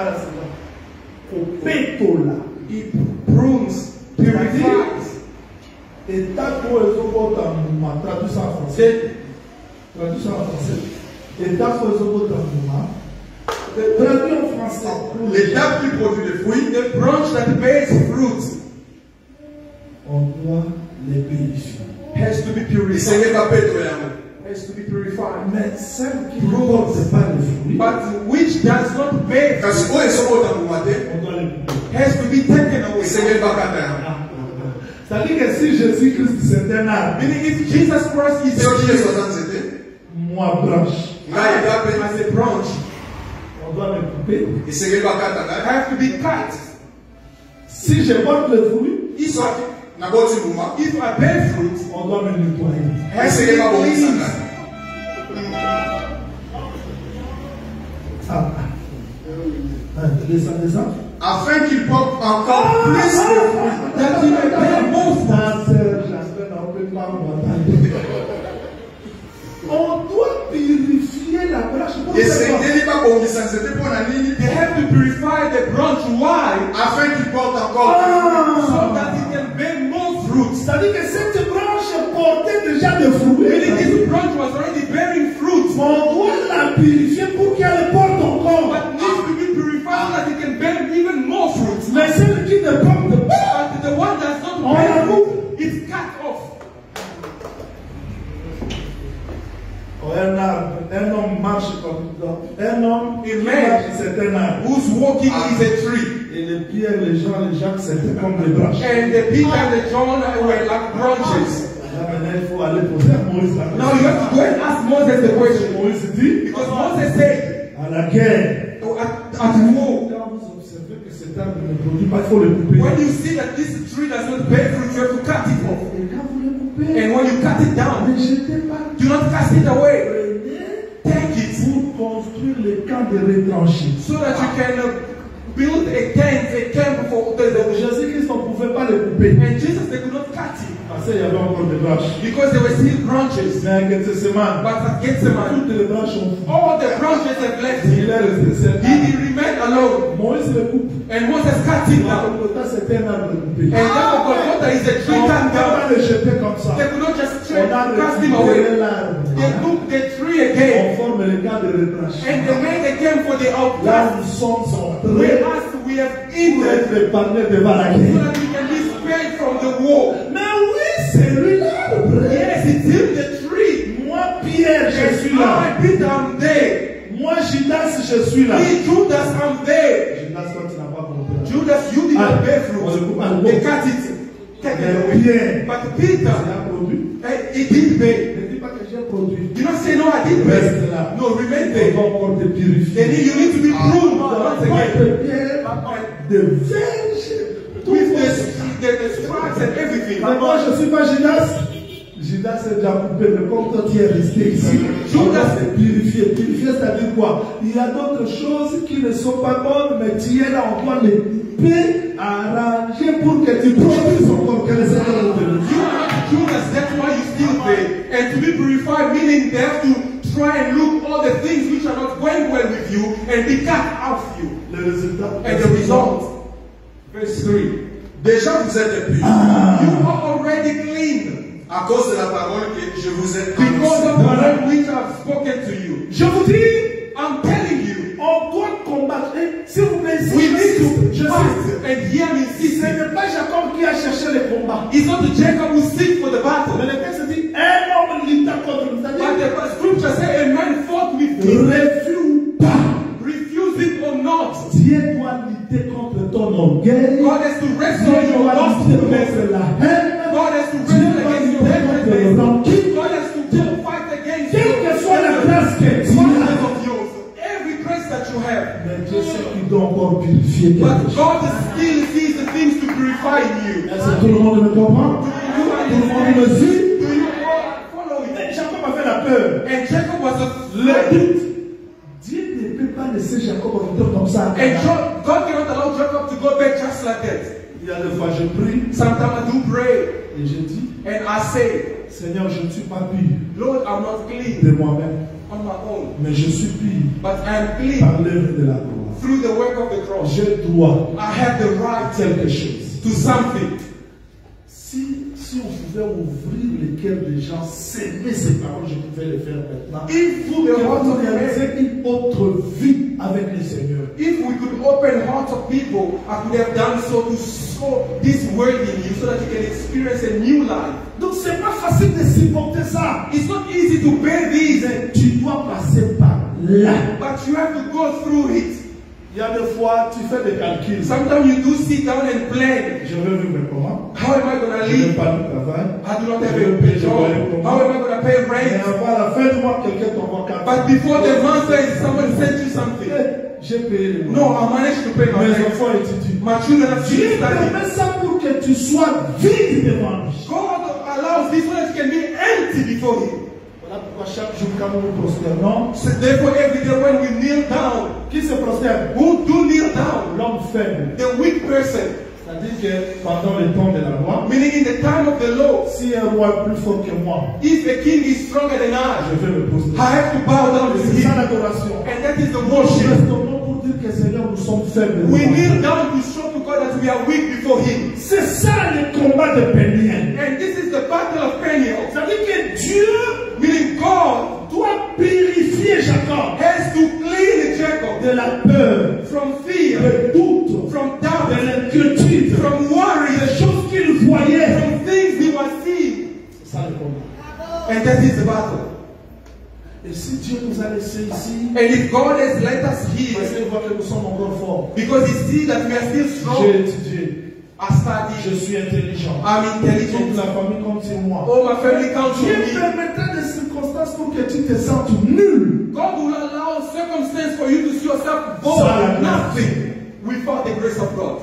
B: He prunes, purifies.
A: Étape où ils ont beau t'amour, traduis ça en français. Traduis ça en français. Étape où ils ont beau t'amour. Traduis en français.
C: L'étape qui produit le fruit,
B: the branch that bears fruit,
A: on doit les purifier.
B: Has to be purified. Has to be purified.
A: Mais celle qui ne porte pas le fruit,
B: but which does not bear fruit,
A: on doit les couper.
B: has to be taken away.
A: C'est-à-dire que si Jésus-Christ c'est un arbre,
B: Meaning if Jesus Christ is
A: moi branche,
B: as a branch,
A: on doit le couper.
B: have to be cut.
A: Si je porte le fruit,
B: If I, if I bear fruit,
A: on doit me nettoyer.
B: has to be cleansed.
A: Ah, ah, descends, descends.
C: Afin qu'il porte encore plus de fruits.
B: That you may bear more fruit.
A: Pasteur Jasper n'a peut pas m'entendre. On doit purifier la branche.
C: Et c'est pas bon, c'était pour la ligne.
B: They have to purify the branch. Why?
C: Afin qu'il porte encore
A: Ah.
C: plus.
B: So that it can bear more fruit.
A: C'est-à-dire que cette branche portait déjà des fruits.
B: Meaning this branch was already bearing fruit,
A: On doit la purifier pour qu'elle porte encore.
B: but needs to be purified so that it can bear even more fruit.
A: Mais celle qui ne porte pas,
B: But the one that's not
A: on la
B: bearing
A: coupe.
B: fruit, it's cut off.
A: Oh, un arbre, un homme marche comme un homme,
B: A
A: qui
B: man
A: marche, c'est un arbre.
B: who's walking is a tree.
A: Et les Pierre, les Jean, les Jacques, c'était comme des branches.
B: And the Peter and the John were like branches.
A: Là, maintenant, il faut aller poser à Moïse la
B: Now you have to go and ask Moses the question.
A: Moïse dit,
B: Because Moses said,
A: à la guerre,
B: oh, at, at war,
A: quand vous observez que cet arbre ne produit pas, il faut le couper.
B: when you see that this tree does not bear fruit, you have to cut it off.
A: Et quand vous le coupez,
B: And when you cut it down,
A: ne jetez pas.
B: do not cast it away.
A: Prenez
B: Take it
A: pour construire le camp de retranchés.
B: so that you can uh, build a tent, a camp for the, the
A: Jésus-Christ, on ne pouvait pas le couper.
B: and Jesus, they could not cut it
A: Parce qu'il y avait encore des branches.
B: because there were still branches.
A: Mais à Gethsemane,
B: But at Gethsemane,
A: toutes les branches ont
B: all the branches have left
A: Il
B: him.
A: est resté seul.
B: He, he remained alone.
A: Moïse le coupe.
B: And Moses cut him down.
A: Golgotha, c'était un arbre coupé.
B: And therefore, Golgotha is a tree
A: On ne
B: cut
A: peut
B: down.
A: pas le jeter comme ça.
B: They could not just
A: On
B: straight
A: a
B: cast him
A: récupéré
B: away.
A: l'arbre.
B: They took the tree
A: On
B: again
A: forme le camp de
B: and
A: retranchement.
B: they made a camp for the
A: Là,
B: outcast.
A: nous sommes sont
B: We
A: prêts
B: asked, we have
A: pour
B: eaten
A: être épargnés devant la
B: so
A: guerre.
B: that we can be spared from the war.
A: Mais oui, c'est lui l'arbre.
B: Yes, it's him, the tree.
A: Moi, Pierre, je suis
B: And
A: là.
B: I, Peter, I'm there.
A: Moi, Judas, je suis là.
B: Me, Judas, I'm there.
A: Judas, toi, tu n'as pas compris.
B: Judas, you did
A: Ah,
B: not bear
A: on le
B: fruit.
A: coupe à l'eau.
B: They cut it. Take it
A: Mais
B: away.
A: Pierre,
B: But
A: il
B: Peter,
A: a produit.
B: eh, he did bear.
A: Ne dis pas que j'ai produit.
B: You not say, no, I did
A: Reste
B: bear.
A: là.
B: No, remain
A: On
B: there.
A: va encore te purifier.
B: Then you need to be pruned once again.
A: De pierre, de verge, tout
B: With the,
A: fait.
B: the, the stripes and everything.
A: Mais moi, je ne suis pas Judas. Judas est déjà coupé, mais comme toi, tu es resté ici. Judas est purifié. Purifié, c'est-à-dire quoi? Il y a d'autres choses qui ne sont pas bonnes, mais tu es là, on doit les couper, arranger pour que tu produises encore que les autres ont
B: You are not Judas, that's why you still there. And to be purified, meaning they have to try and look all the things which are not going well with you and be cut out of you.
A: Le résultat.
B: And the result, verse three.
C: Déjà vous êtes purs.
B: You are already clean
C: À cause de la parole que je vous ai
B: because of
C: annoncée.
B: the word which I have spoken to you.
A: Je vous dis,
B: I'm telling you,
A: on doit combattre. Et si vous me dites,
B: we need to
A: je
B: fight
A: sais,
B: and hear me
A: ce
B: insist.
A: n'est pas Jacob qui a cherché les combats.
B: It's not Jacob who seek for the battle.
A: Mais le texte dit, un homme lutta contre lui.
B: But
A: C'est-à-dire,
B: the scripture says a man fought with you.
A: refus ou pas,
B: Refuse it or not.
A: Dieu doit lutter contre ton orgueil.
B: God has to wrestle
A: Dieu
B: your
A: doit lutter
B: lustfulness.
A: contre la haine.
B: God has to
A: Dieu
B: wrestle
A: doit
B: against your
A: lutter contre le
B: hatred.
A: rancune.
B: God has to kill, fight against
A: Quelle que soit la grâce que tu
B: Wonders
A: as.
B: of yours. Every grace that you have.
A: Mais Dieu sait qu'il doit encore purifier quelque
B: But
A: chose.
B: God still sees the things to purify in you.
A: Est-ce que tout le monde me comprend?
B: Do
A: Tout
B: you
A: le monde me
B: understand?
A: suit?
B: Do you follow it?
A: Mais Jacob avait la peur.
B: And Jacob was
A: Le
B: afraid.
A: doute. Dieu ne peut pas laisser Jacob retourner comme ça.
B: And Jo- God cannot allow Jacob to go back just like that.
A: Il y a des fois je prie
B: Sometimes I do pray
A: et je dis,
B: and I say,
A: Seigneur, je ne suis pas pur
B: Lord, I'm not clean
A: de moi-même,
B: on my own,
A: mais je suis pur
B: but I am clean
A: par l'œuvre de la croix.
B: through the work of the cross.
A: Je dois
B: I have the right
A: quelque chose.
B: to something.
A: Si, si on pouvait ouvrir les cœurs des gens, s'aimer ces paroles, je pouvais les faire maintenant.
B: If
A: Pour
B: the
A: que
B: hearts
A: vous
B: of men,
A: réalisez une autre vie avec le Seigneur.
B: if we could open hearts of people, I could have done so to sow this word in you so that you can experience a new life.
A: Donc c'est pas facile de supporter ça.
B: It's not easy to bear these,
A: Mais tu dois passer par là.
B: but you have to go through it.
A: Il y a des fois, tu fais des calculs.
B: Sometimes you do sit down and plan.
A: Je vais vivre comment?
B: How am I going to
A: Je n'ai
B: live?
A: pas de travail.
B: I do not
A: Je
B: have
A: vais
B: a
A: payer
B: job. How am I going to pay
A: Et
B: rent?
A: avant la fin du mois, quelqu'un t'envoie quatre
B: But before the month ends, someone sent you something.
A: Eh, j'ai payé les
B: No,
A: mois.
B: I managed to pay my
A: Mes
B: rent.
A: enfants étudient.
B: My children have
A: Dieu
B: still studying.
A: permet ça pour que tu sois vide devant lui.
B: God allows this so that you can be empty before Him.
A: Voilà pourquoi chaque jour, quand nous nous prosternons,
B: So therefore, every day when we kneel down,
A: qui se prosterne?
B: who do kneel down?
A: L'homme faible.
B: The weak person.
A: C'est-à-dire que pendant le temps de la loi,
B: Meaning in the time of the law,
A: si un roi est plus fort que moi,
B: if the king is stronger than I,
A: je vais me prosterner.
B: I have to bow down to
A: C'est ça
B: him.
A: l'adoration.
B: And that is the
A: Nous
B: worship.
A: restons pour dire que Seigneur, nous sommes faibles.
B: We
A: devant
B: kneel
A: toi.
B: down to show to God that we are weak before Him.
A: C'est ça le combat de Péniel.
B: And this is the battle of Peniel.
A: C'est-à-dire que Dieu
B: Meaning God
A: doit purifier Jacob
B: has to clean Jacob
A: de la peur,
B: from fear,
A: de doute,
B: from
A: de
B: doubt,
A: l'inquiétude,
B: from worry,
A: des choses qu'il voyait.
B: from things he was seeing.
A: C'est ça le combat.
B: And that is the battle.
A: Et si Dieu nous a laissés ici,
B: And if God has let us
A: parce
B: here,
A: qu'il voit que nous sommes encore forts.
B: because He sees that we are still
A: J'ai
B: strong,
A: étudié,
B: I
A: je
B: study,
A: suis intelligent.
B: I'm
A: Toute
B: intelligent,
A: la famille compte sur moi.
B: all my family counts on
A: Dieu
B: me.
A: permettra des circonstances pour que tu te sentes nul.
B: God will allow circumstance for you to see yourself born
A: Sans la
B: nothing without the grace of God.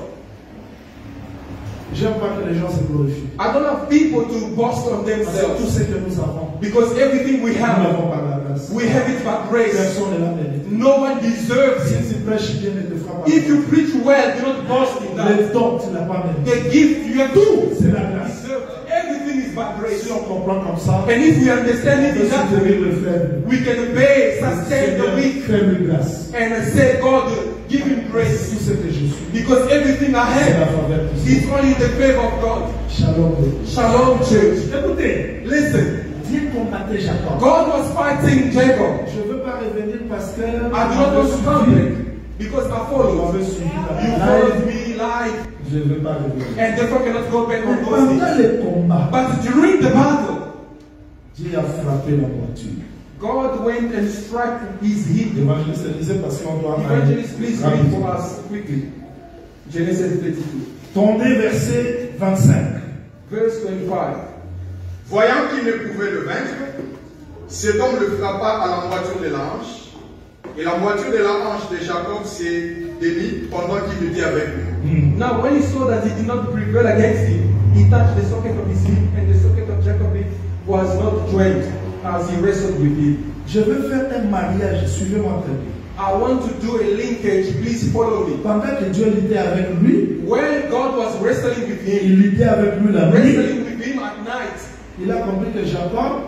A: J'aime pas que les gens se glorifient.
B: I don't have people to boast on
A: Parce que tout
B: themselves
A: ce que nous avons,
B: because everything we
A: nous
B: have,
A: l'avons par la grâce.
B: we have it by grace.
A: Personne ne l'a mérité.
B: No one deserves
A: Si
B: it.
A: tu prêches bien, ne te fera pas.
B: If you preach well, do not boast in that.
A: Les dons, tu ne l'as pas mérité.
B: The gift you have to
A: C'est la grâce.
B: deserve. Everything is by grace.
A: Si on comprend comme ça,
B: And if we understand it
A: on
B: in
A: peut
B: that
A: soutenir
B: way,
A: le faible.
B: we can obey, sustain the weak,
A: Faible grâce.
B: and say, God, give him grace.
A: Tout ce que je suis,
B: Because everything I
A: c'est la
B: have
A: faveur de Dieu.
B: is only the favor of God.
A: Shalom.
B: Shalom, church.
A: Écoutez,
B: Listen,
A: Dieu combattait Jacob.
B: God was fighting Jacob.
A: Je ne veux pas revenir parce que
B: I do not want to come back because I
A: vous
B: followed.
A: m'avez suivi dans
B: You
A: la
B: followed
A: live.
B: me live,
A: Je ne veux pas revenir.
B: and therefore cannot go back on
A: Mais
B: those things.
A: pendant les combats,
B: But during the battle,
A: Dieu a frappé la voiture.
B: God went and struck his hip.
A: L'évangéliste disait parce qu'on doit
B: Evangelist, please read for
A: rapidement.
B: us quickly. Genesis thirty-two,
A: Tournez verset vingt-cinq.
B: verse twenty-five.
C: Voyant qu'il ne pouvait le vaincre, cet homme le frappa à la moitié de la hanche, et la moitié de la hanche de Jacob s'est démise pendant qu'il était avec lui.
B: Now, when he saw that he did not prevail against him, he touched the socket of his hip, and the socket of Jacob's hip was not joined as he wrestled with him.
A: Je veux faire un mariage, suivez-moi très bien.
B: I want to do a linkage, please follow me.
A: Pendant que Dieu luttait avec lui,
B: When God was wrestling with him,
A: il luttait avec lui la nuit,
B: wrestling with him at night,
A: il a compris que Jacob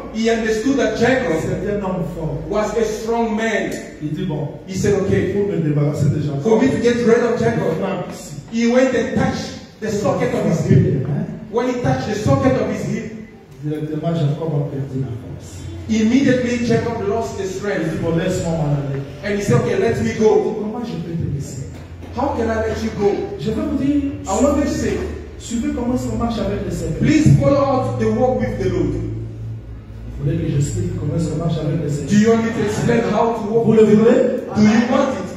B: he understood that Jacob
A: c'était un homme fort.
B: was a strong man.
A: Il dit bon,
B: He said, okay,
A: pour me débarrasser des gens,
B: for me to get rid of
A: je
B: Jacob,
A: frappe ici.
B: he went and touched the socket of his hip. When he touched the socket of his hip,
A: Directement, Jacob a perdu la force.
B: immediately Jacob lost the
A: Il dit
B: strength.
A: bon, laisse-moi m'en aller.
B: And he said, okay, let me go.
A: Comment je peux te laisser?
B: How can I let you go?
A: Je vais vous dire,
B: I want to say,
A: suivez comment ça marche avec les serviteurs.
B: please follow out the walk with the Lord.
A: Vous voulez que j'explique comment ça marche avec les
B: Do
A: serviteurs?
B: you want me to explain how to walk
A: Vous
B: with
A: le
B: the Lord?
A: voulez?
B: Do you want it?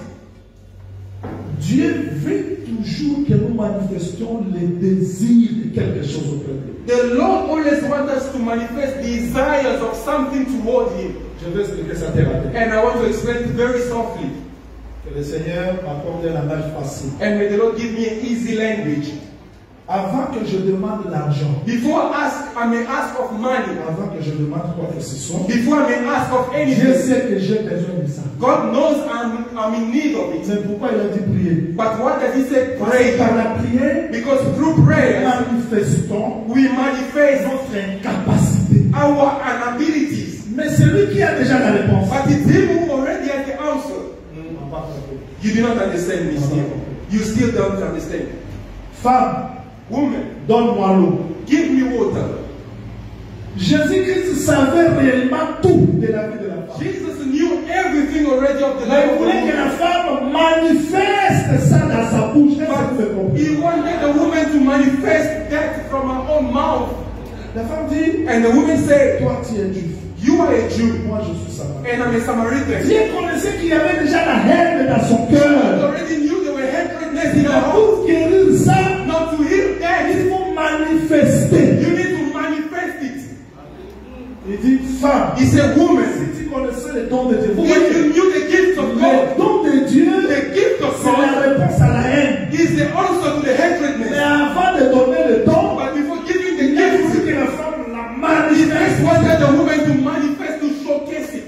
A: Dieu veut toujours que nous manifestions les désirs de quelque chose auprès de lui.
B: The Lord always wants us to manifest desires of something toward Him.
A: Je vais expliquer ça terre à terre.
B: And I want to explain it very softly.
A: Que le Seigneur m'accorde un langage facile.
B: And may the Lord give me an easy language.
A: Avant que je demande l'argent,
B: Before I ask, I may ask of money.
A: avant que je demande quoi que ce soit,
B: Before I may ask of
A: Dieu
B: anything.
A: sait que j'ai besoin de ça.
B: God knows I'm, I'm in need of it.
A: Mais pourquoi il a dit prier?
B: But what does He say?
A: Parce que
B: Pray.
A: par la prière,
B: Because through prayer,
A: manifestons
B: we manifest
A: notre incapacité.
B: our inabilities.
A: Mais celui qui a déjà la réponse,
B: But it's Him who already has the answer.
A: on va comprendre.
B: You do not understand me still. You still don't understand.
A: Femme,
B: Woman,
A: donne-moi l'eau.
B: give me water.
A: Jésus-Christ savait réellement tout de la vie de la femme.
B: Jesus knew everything already of the
A: Mais il
B: life of the
A: voulait que la
B: woman.
A: femme manifeste ça dans sa bouche. Est-ce que vous avez compris?
B: He wanted the woman to manifest that from her own mouth.
A: La femme dit,
B: And the woman said,
A: toi tu es juif,
B: you are a Jew
A: moi je suis samaritain.
B: and I'm a Samaritan.
A: Dieu connaissait qu'il y avait déjà la haine dans son
B: God
A: cœur.
B: already knew there were hatredness in her heart.
A: Pour guérir ça,
B: Not to heal that,
A: il faut manifester.
B: you need to manifest it.
A: Il dit, femme,
B: He said, woman,
A: si tu connaissais les dons de Dieu, vous
B: if
A: voyez,
B: you knew the gift of
A: les
B: God,
A: dons de Dieu,
B: the gift of
A: c'est la
B: God
A: réponse à la haine.
B: is the answer to the
A: Mais
B: hatredness.
A: avant de donner le don,
B: But before giving the
A: il
B: gift,
A: faut que la femme la
B: he
A: manifeste.
B: first wanted the woman to manifest, to showcase it.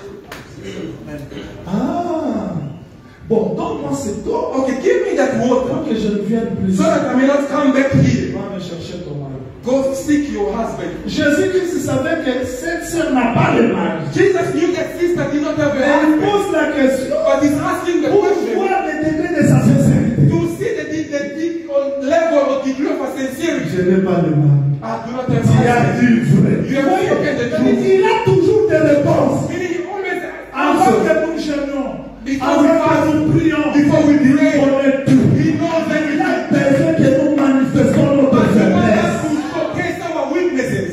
A: Ah, bon, donne-moi cette eau
B: Okay, give me that water
A: pour que je ne vienne plus.
B: so that I may not come back here.
A: Va me chercher ton mari.
B: Go seek your husband.
A: Jésus-Christ savait que cette sœur n'a pas de mari.
B: Jesus knew that sister did not have a
A: Elle
B: husband.
A: pose la question
B: But he's asking the
A: pour
B: question
A: voir le degré de sa sincérité.
B: to see the, the, the, the level or degree of her sincerity.
A: Je n'ai pas de mari.
B: I do not have
A: Il a
B: husband.
A: dit vrai.
B: You have spoken the truth.
A: Il a toujours des réponses.
B: Meaning he always
A: Avant
B: answers.
A: que nous jeûnions,
B: Before we
A: avant
B: fast,
A: que nous prions,
B: before we
A: il
B: pray,
A: connaît tout.
B: he knows
A: Il a
B: everything.
A: besoin que nous manifestons notre
B: But he wants
A: faiblesse.
B: us to showcase our weaknesses.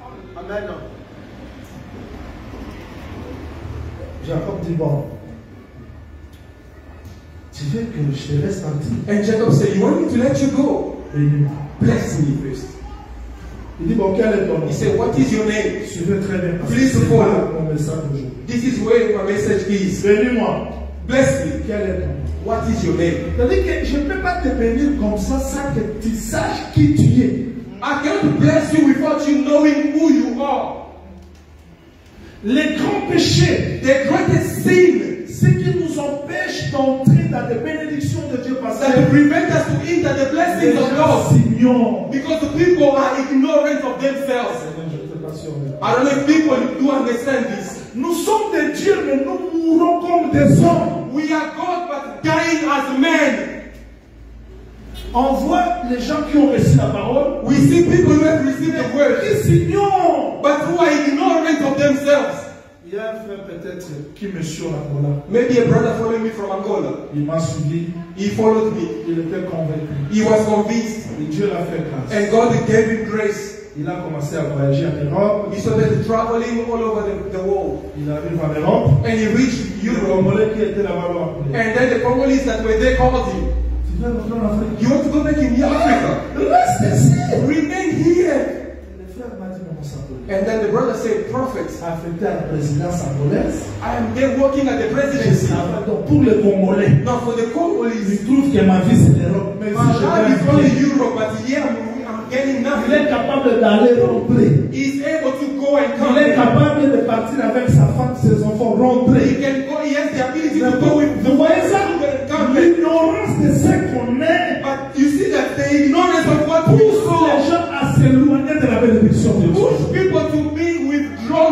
A: Jacob dit bon, tu veux que je te laisse partir?
B: And Jacob said, you want me to let you go?
A: Bénis-moi.
B: Bless me first.
A: Il dit bon, quel est ton nom?
B: He said, what is your name?
A: Suivez très bien. Parce que
B: Please
A: c'est
B: follow.
A: pas mon message aujourd'hui.
B: This is where my message is.
A: Bénis-moi.
B: Bless me.
A: Quel est ton nom?
B: What is your name?
A: C'est-à-dire que je ne peux pas te bénir comme ça sans que tu saches qui tu es.
B: I cannot bless you without you knowing who you are.
A: Les grands péchés,
B: The greatest sin
A: ce qui nous empêche d'entrer dans les bénédictions de Dieu parce
B: that
A: que
B: prevent us to enter the
A: les
B: blessings of
A: gens
B: God
A: s'ignorent.
B: because the people are ignorant of themselves.
A: Je ne sais pas si on est-
B: I don't know if people do understand this.
A: Nous sommes des dieux, mais nous mourons comme des hommes.
B: We are God but dying as men.
A: On voit les gens qui ont reçu la parole,
B: We see people who have received the word
A: ils s'ignorent.
B: but who are ignorant of themselves.
A: Il y a un frère peut-être qui me suit en Angola.
B: Maybe a brother following me from Angola.
A: Il m'a suivi,
B: He followed me.
A: il était convaincu.
B: He was convinced
A: Et Dieu l'a fait grâce.
B: and God gave him grace.
A: Il a commencé à voyager en Europe.
B: He started traveling all over the, the world
A: Il arrive en Europe.
B: and he reached
A: Le
B: Europe.
A: Congolais qui était là-bas l'ont appelé.
B: And then the Congolese that were there called him.
A: Tu viens rentrer en Afrique?
B: You want to go back in Africa?
A: Reste ici.
B: Remain here.
A: Le frère m'a dit, maman s'appelle.
B: And then the brother said, Prophet,
A: Affecté à la présidence angolaise.
B: I am there working at the
A: Je
B: presidency.
A: travaille donc pour les Congolais.
B: Now for the
A: Il
B: Congolese,
A: trouve que ma vie c'est l'Europe. Mais
B: my
A: si je
B: life is
A: vais
B: only
A: vivre,
B: Europe, but here I'm, I'm getting
A: il
B: nothing.
A: est capable d'aller rentrer.
B: He's able to go and come
A: Il est
B: back.
A: capable de partir avec sa femme, ses enfants,
B: He
A: rentrer.
B: can go, he has the ability
A: Mais
B: to go with
A: vous voyez ça?
B: and come back.
A: L'ignorance de ce qu'on est
B: But you see that the ignorance of what we
A: pousse
B: saw
A: les gens à s'éloigner de la bénédiction de Dieu.
B: push people to be withdrawn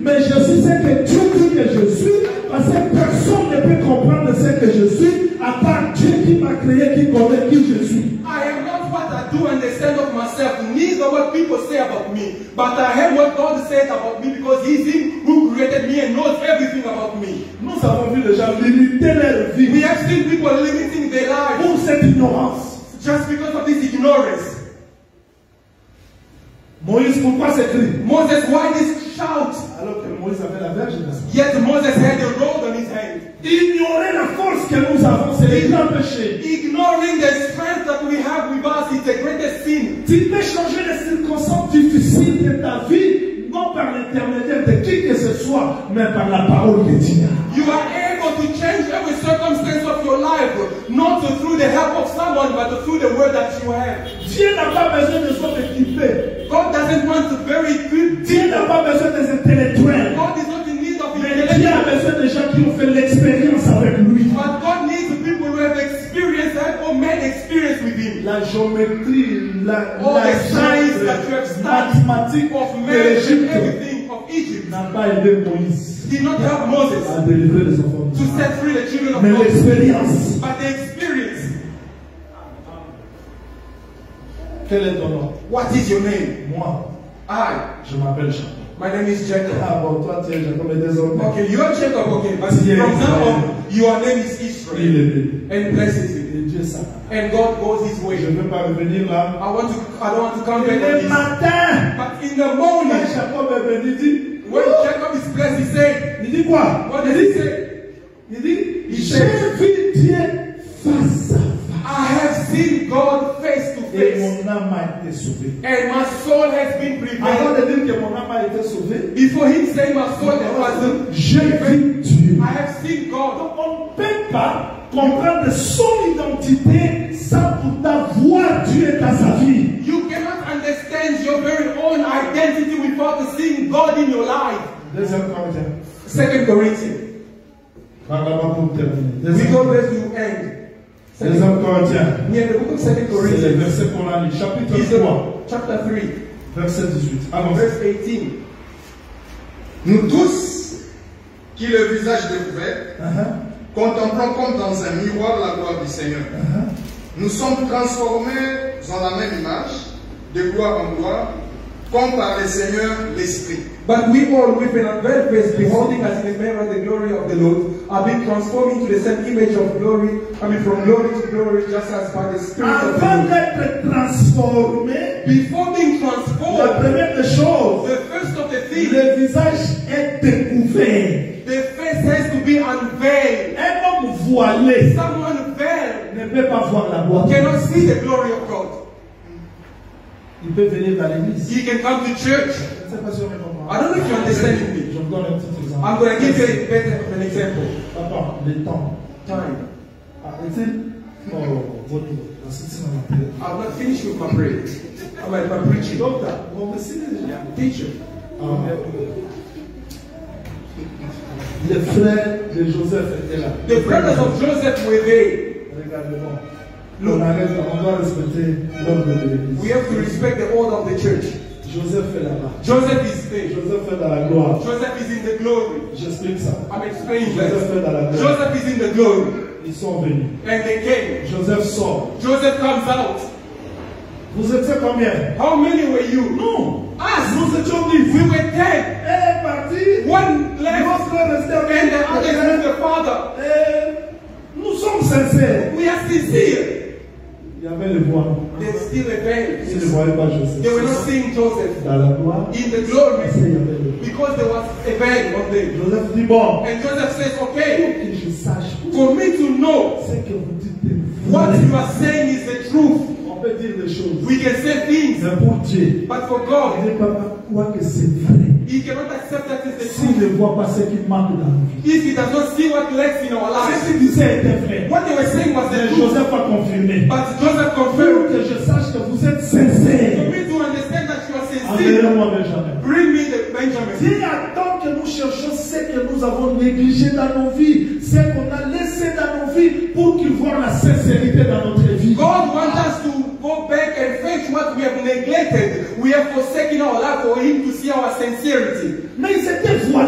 A: mais je suis ce que Dieu dit que je suis, parce que personne ne peut comprendre ce que je suis, à part Dieu qui m'a créé, qui connaît qui je suis.
B: I am not what I do understand of myself, neither what people say about me, but I am what God says about me because He's Him who created me and knows everything about me.
A: Nous avons vu les gens limiter leur vie.
B: We have seen people limiting their lives
A: pour cette ignorance.
B: just because of this ignorance.
A: Moïse, pourquoi s'écrit?
B: Moses, why this shout?
A: Alors que Moïse avait la verge de la
B: Yet Moses had a rod on his hand.
A: Ignorer la force que nous avons, c'est le grand péché.
B: Ignoring the strength that we have with us is the greatest sin.
A: Tu peux changer les circonstances difficiles de ta vie, non par l'intermédiaire de qui que ce soit, mais par la parole que tu as.
B: You are able to change every circumstance of your life, not through the help of someone, but through the word that you have.
A: Dieu n'a pas besoin de s'en équiper.
B: God doesn't want to very good.
A: Dieu n'a pas besoin des intellectuels.
B: God is not in need of
A: Mais Dieu
B: intellectual.
A: a besoin de gens qui ont fait l'expérience avec lui.
B: But God needs the people who have experience, have or made experience with Him.
A: La géométrie, la,
B: All
A: la
B: the science that you have studied
A: mathématique
B: of
A: de
B: man and
A: l'Égypte
B: everything of Egypt
A: n'a pas aidé Moïse
B: did not help Moses
A: à délivrer les enfants.
B: to set free the children of
A: Mais
B: God.
A: l'expérience.
B: But the experience.
A: Quel est ton nom?
B: What is your name?
A: Moi,
B: I.
A: je m'appelle Jacob.
B: My name is Jacob.
A: Ah bon, toi tu es Jacob et désormais.
B: Okay, you are Jacob, okay, but
A: Yes,
B: from now
A: I am.
B: on, your name is
A: Il
B: Israel.
A: est béni.
B: And blesses you.
A: Et Dieu ça.
B: And God goes His
A: Je
B: way.
A: ne veux pas revenir là.
B: I want to, I don't want to come back
A: Et
B: on
A: le
B: this.
A: matin,
B: But in the
A: quand
B: morning,
A: Jacob est béni, il dit,
B: when Jacob is blessed, he said,
A: il dit quoi?
B: what
A: Il
B: does he
A: dit,
B: say?
A: il dit,
B: Il
A: j'ai
B: said,
A: vu Dieu face à face.
B: I have seen God face to
A: Et
B: face,
A: mon âme a été sauvée.
B: and my soul has been
A: Avant
B: prepared.
A: de dire que mon âme a été sauvée,
B: Before him saying my soul was
A: j'ai vu Dieu.
B: I have seen God.
A: Donc on ne peut pas comprendre son identité sans pourtant voir Dieu dans sa vie.
B: You cannot understand your very own identity without seeing God in your life.
A: Deuxième Corinthiens.
B: Second Corinthians.
A: Par là-bas pour terminer.
B: We
A: Deuxième
B: go back to end.
A: Deuxième Corinthiens.
B: Near the book of Second
A: C'est le
B: Corinthians.
A: verset qu'on a lu.
B: Is
A: Chapitre trois,
B: the chapter three,
A: verset dix-huit. Allons-y.
B: verse eighteen.
C: Nous tous, qui le visage découvert,
A: Uh-huh.
C: contemplons comme dans un miroir la gloire du Seigneur,
A: Uh-huh.
C: nous sommes transformés en la même image, de gloire en gloire, comme par le Seigneur l'Esprit.
B: But we all, with an unveiled face, beholding as in a mirror the glory of the Lord, are being transformed into the same image of glory, I mean from glory to glory, just as by the Spirit of the
A: Avant
B: Lord.
A: d'être transformé,
B: Before being
A: la
B: transformed,
A: première des choses,
B: the first of the things,
A: le visage est découvert.
B: the face has to be unveiled.
A: Un homme voilé
B: Someone veiled
A: ne peut pas voir la gloire.
B: cannot see the glory of God.
A: Il peut venir dans l'église.
B: He can come to church.
A: Je ne sais pas si on me comprend.
B: I don't know if you understand me.
A: Je vous donne un petit exemple.
B: I'm going to give you a better an example.
A: Papa, le temps.
B: Time.
A: Ah, est-il? Oh, votre. Parce que c'est dans la télé.
B: I'm not finished with my prayer. I'm at my preaching.
A: Docteur, on me signe déjà.
B: Teacher.
A: Ah, les frères de Joseph étaient là.
B: The brothers of Joseph were there.
A: Regardez-moi. On arrête, on doit respecter l'ordre de l'église.
B: We have to respect the order of the church.
A: Joseph est là-bas.
B: Joseph is there.
A: Joseph est dans la gloire.
B: Joseph is in the glory.
A: J'explique ça.
B: I'm explaining
A: Joseph
B: that.
A: est dans la gloire.
B: Joseph is in the glory.
A: Ils sont venus.
B: And they came.
A: Joseph sort.
B: Joseph comes out.
A: Vous étiez combien?
B: How many were you?
A: Non.
B: Us.
A: Nous étions dix.
B: We were ten.
A: Elle est partie.
B: One left.
A: L'autre est resté avec
B: And the others with the father.
A: Et nous sommes sincères.
B: We are sincere.
A: Il y avait le voile.
B: There's still a veil.
A: Ils ne voyaient pas Joseph.
B: They were not seeing Joseph
A: Dans la gloire,
B: in the
A: il y
B: glory
A: avait le voile.
B: because there was a veil on them.
A: Joseph dit bon,
B: And Joseph says,
A: pour
B: okay,
A: que je sache
B: for me to know
A: ce que vous dites de
B: what
A: vrai.
B: you are saying is the truth.
A: On peut dire des choses.
B: We can say things,
A: Mais pour Dieu,
B: but for
A: il
B: God,
A: n'est pas quoi que c'est vrai.
B: He cannot accept that as the
A: S'il
B: truth
A: ne voit pas ce qui manque dans nos vies.
B: if He does not see what lacks in our
A: Ce
B: lives.
A: qu'il disait était vrai.
B: What they were saying was the
A: Mais
B: truth,
A: Joseph a confirmé.
B: but Joseph
A: Pour
B: confirmed.
A: que je sache que vous êtes
B: For
A: sincères.
B: me to understand that you are sincere,
A: Enverrez-moi Benjamin.
B: bring me the Benjamin.
A: Dieu attend que nous cherchions ce que nous avons négligé dans nos vies, ce qu'on a laissé dans nos vies, pour qu'il voit la sincérité dans notre vie.
B: God wants us to go back and fetch what we have neglected. We have forsaken our life for Him to see our sincerity.
A: Mais ils étaient voilés.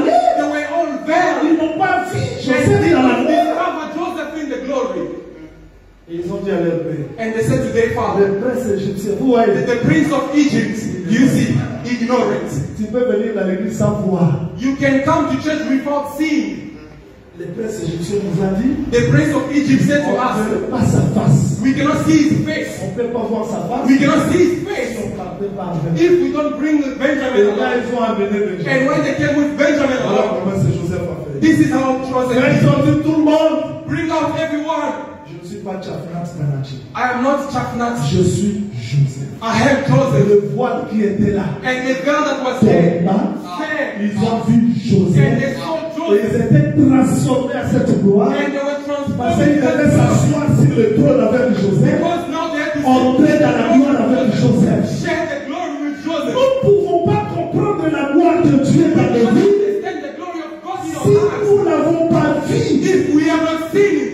A: Et ils ont dit à leur père,
B: And they said to their father,
A: le prince égyptien, vous voyez,
B: the, the prince of Egypt, you see, ignorant.
A: tu peux venir dans l'église sans voir.
B: You can come to church without seeing.
A: Le prince égyptien nous a dit,
B: The prince of Egypt said to
A: on
B: us,
A: ne peut pas sa face.
B: we cannot see his face.
A: On ne peut pas voir sa face.
B: We cannot see his
A: Si
B: face
A: on ne peut pas avec.
B: if we don't bring
A: Et
B: Benjamin
A: là,
B: along.
A: ils ont amené
B: And
A: Benjamin.
B: when they came with Benjamin
A: Voilà
B: along,
A: comment c'est Joseph a fait.
B: this is how it was.
A: Ils ont dit tout le monde.
B: Bring out everyone.
A: Je ne suis pas Chafnat Manachi.
B: I am not Chafnat.
A: Je suis Joseph.
B: I am
A: Et
B: Joseph.
A: le voile qui était là
B: And the girl that was there,
A: tomba.
B: there.
A: Ils ont vu
B: And they
A: Joseph.
B: saw
A: Et
B: Joseph.
A: ils étaient transformés à cette gloire.
B: And they were
A: Parce
B: transformed.
A: qu'ils devaient s'asseoir sur le trône avec Joseph.
B: Because now they had to
A: Entrer dans la gloire avec Joseph.
B: share the glory with Joseph.
A: Nous ne pouvons pas comprendre la gloire de Dieu dans
B: We
A: nos
B: cannot
A: vies
B: understand the glory of God in
A: si
B: our lives
A: nous n'avons pas vu.
B: if we have not seen it.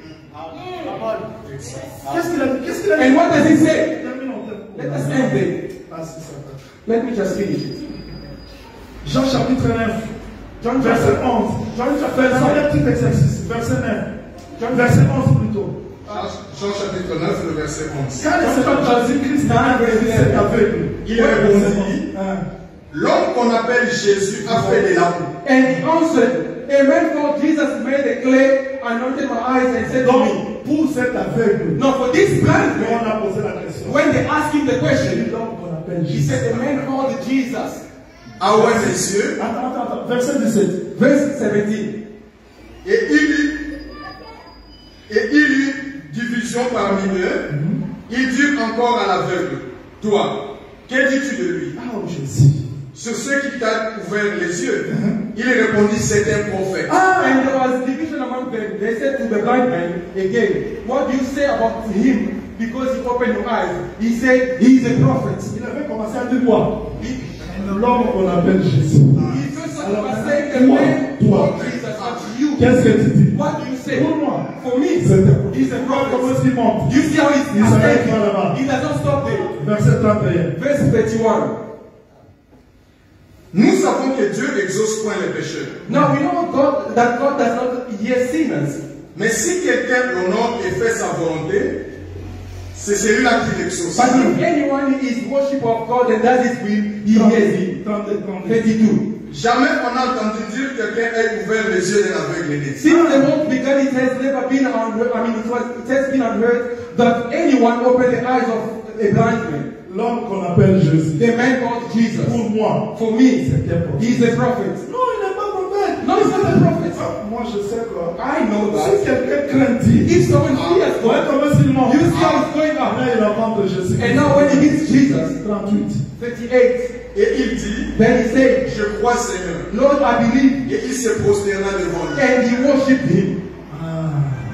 A: Qu'est-ce qu'il a dit? Qu'est-ce qu'il a dit?
B: And what does he say?
A: Termine en tête.
B: Let us end there.
A: Ah, c'est ça.
B: Let me just finish it.
A: Jean chapitre neuf,
B: John
A: verset
B: chapter
A: onze.
B: John chapter
A: Faisons
B: nine.
A: un petit exercice. Verset neuf. Verset onze plutôt.
C: Jean chapitre neuf, le verset onze.
A: Quand le Seigneur Jésus-Christ a dit cet aveugle,
C: Il répondit,
A: Hein.
C: l'homme qu'on appelle Jésus a fait des larmes.
B: And he answered, a man called Jesus made a clay, anointed my eyes, and said to me,
A: Donc, pour cet aveugle,
B: now for this blind
A: on
B: man,
A: a posé la question.
B: when they asked him the question,
A: L'homme qu'on appelle
B: he
A: Jésus.
B: said, a man called Jesus.
C: Ah ouais, messieurs.
A: Attends, attends, attends. Verset dix-sept.
B: Verse seventeen.
C: Et il eut, et il eut division parmi eux. Il dit encore à l'aveugle, toi, que dis-tu de lui?
A: Ah, oh Jésus.
C: Sur ceux qui t'ont ouvert les yeux. Il répondit, c'est un prophète.
B: Ah, and there was division among them. They said to the blind man again, what do you say about him? Because he opened your eyes. He said, he is a prophet.
A: Il avait commencé à dire quoi?
B: He,
A: L'homme qu'on appelle Jésus.
B: he first started by saying, the man called Jesus, but you,
A: Qu'est-ce que tu dis?
B: what do you say?
A: Pour moi,
B: For me,
A: c'est un
B: he's a
A: Comment
B: prophet.
A: est-ce qu'il monte?
B: You see how he's
A: Il s'arrête
B: ascending?
A: pas là-bas.
B: He does not stop there.
A: Verset trente et un.
B: Verse thirty-one.
C: Nous savons que Dieu n'exauce point les pécheurs.
B: Now we know God that God does not hear sinners.
C: Mais si quelqu'un l'honore et fait sa volonté, c'est celui-là qui l'exauce.
B: But if anyone is worshipper of God and does his will, he hears him.
A: trente, trente.
B: thirty-two.
C: Jamais on a entendu dire que quelqu'un ait ouvert les yeux d'un aveugle né.
B: Since the world began, it has never been unheard. I mean, it was it has been unheard that anyone opened the eyes of a blind man.
A: L'homme qu'on appelle Jésus.
B: The man called Jesus.
A: Pour moi,
B: For me,
A: c'est un prophète.
B: he is a prophet.
A: Non, il n'est pas prophète.
B: No, he's not a prophet.
A: Ah, moi, je sais quoi.
B: I know
A: Si
B: that.
A: quelqu'un craint Dieu,
B: If someone fears
A: ouais,
B: God,
A: comment s'il monte?
B: you see how it's going
A: Là,
B: on.
A: il rencontre Jésus.
B: And now when he meets Jesus,
A: trente-huit.
B: thirty-eight,
C: Et il dit,
B: then he said,
C: je crois Seigneur.
B: Lord, I believe.
C: Et il se prosterna devant lui.
B: And he worshipped him.
A: Ah.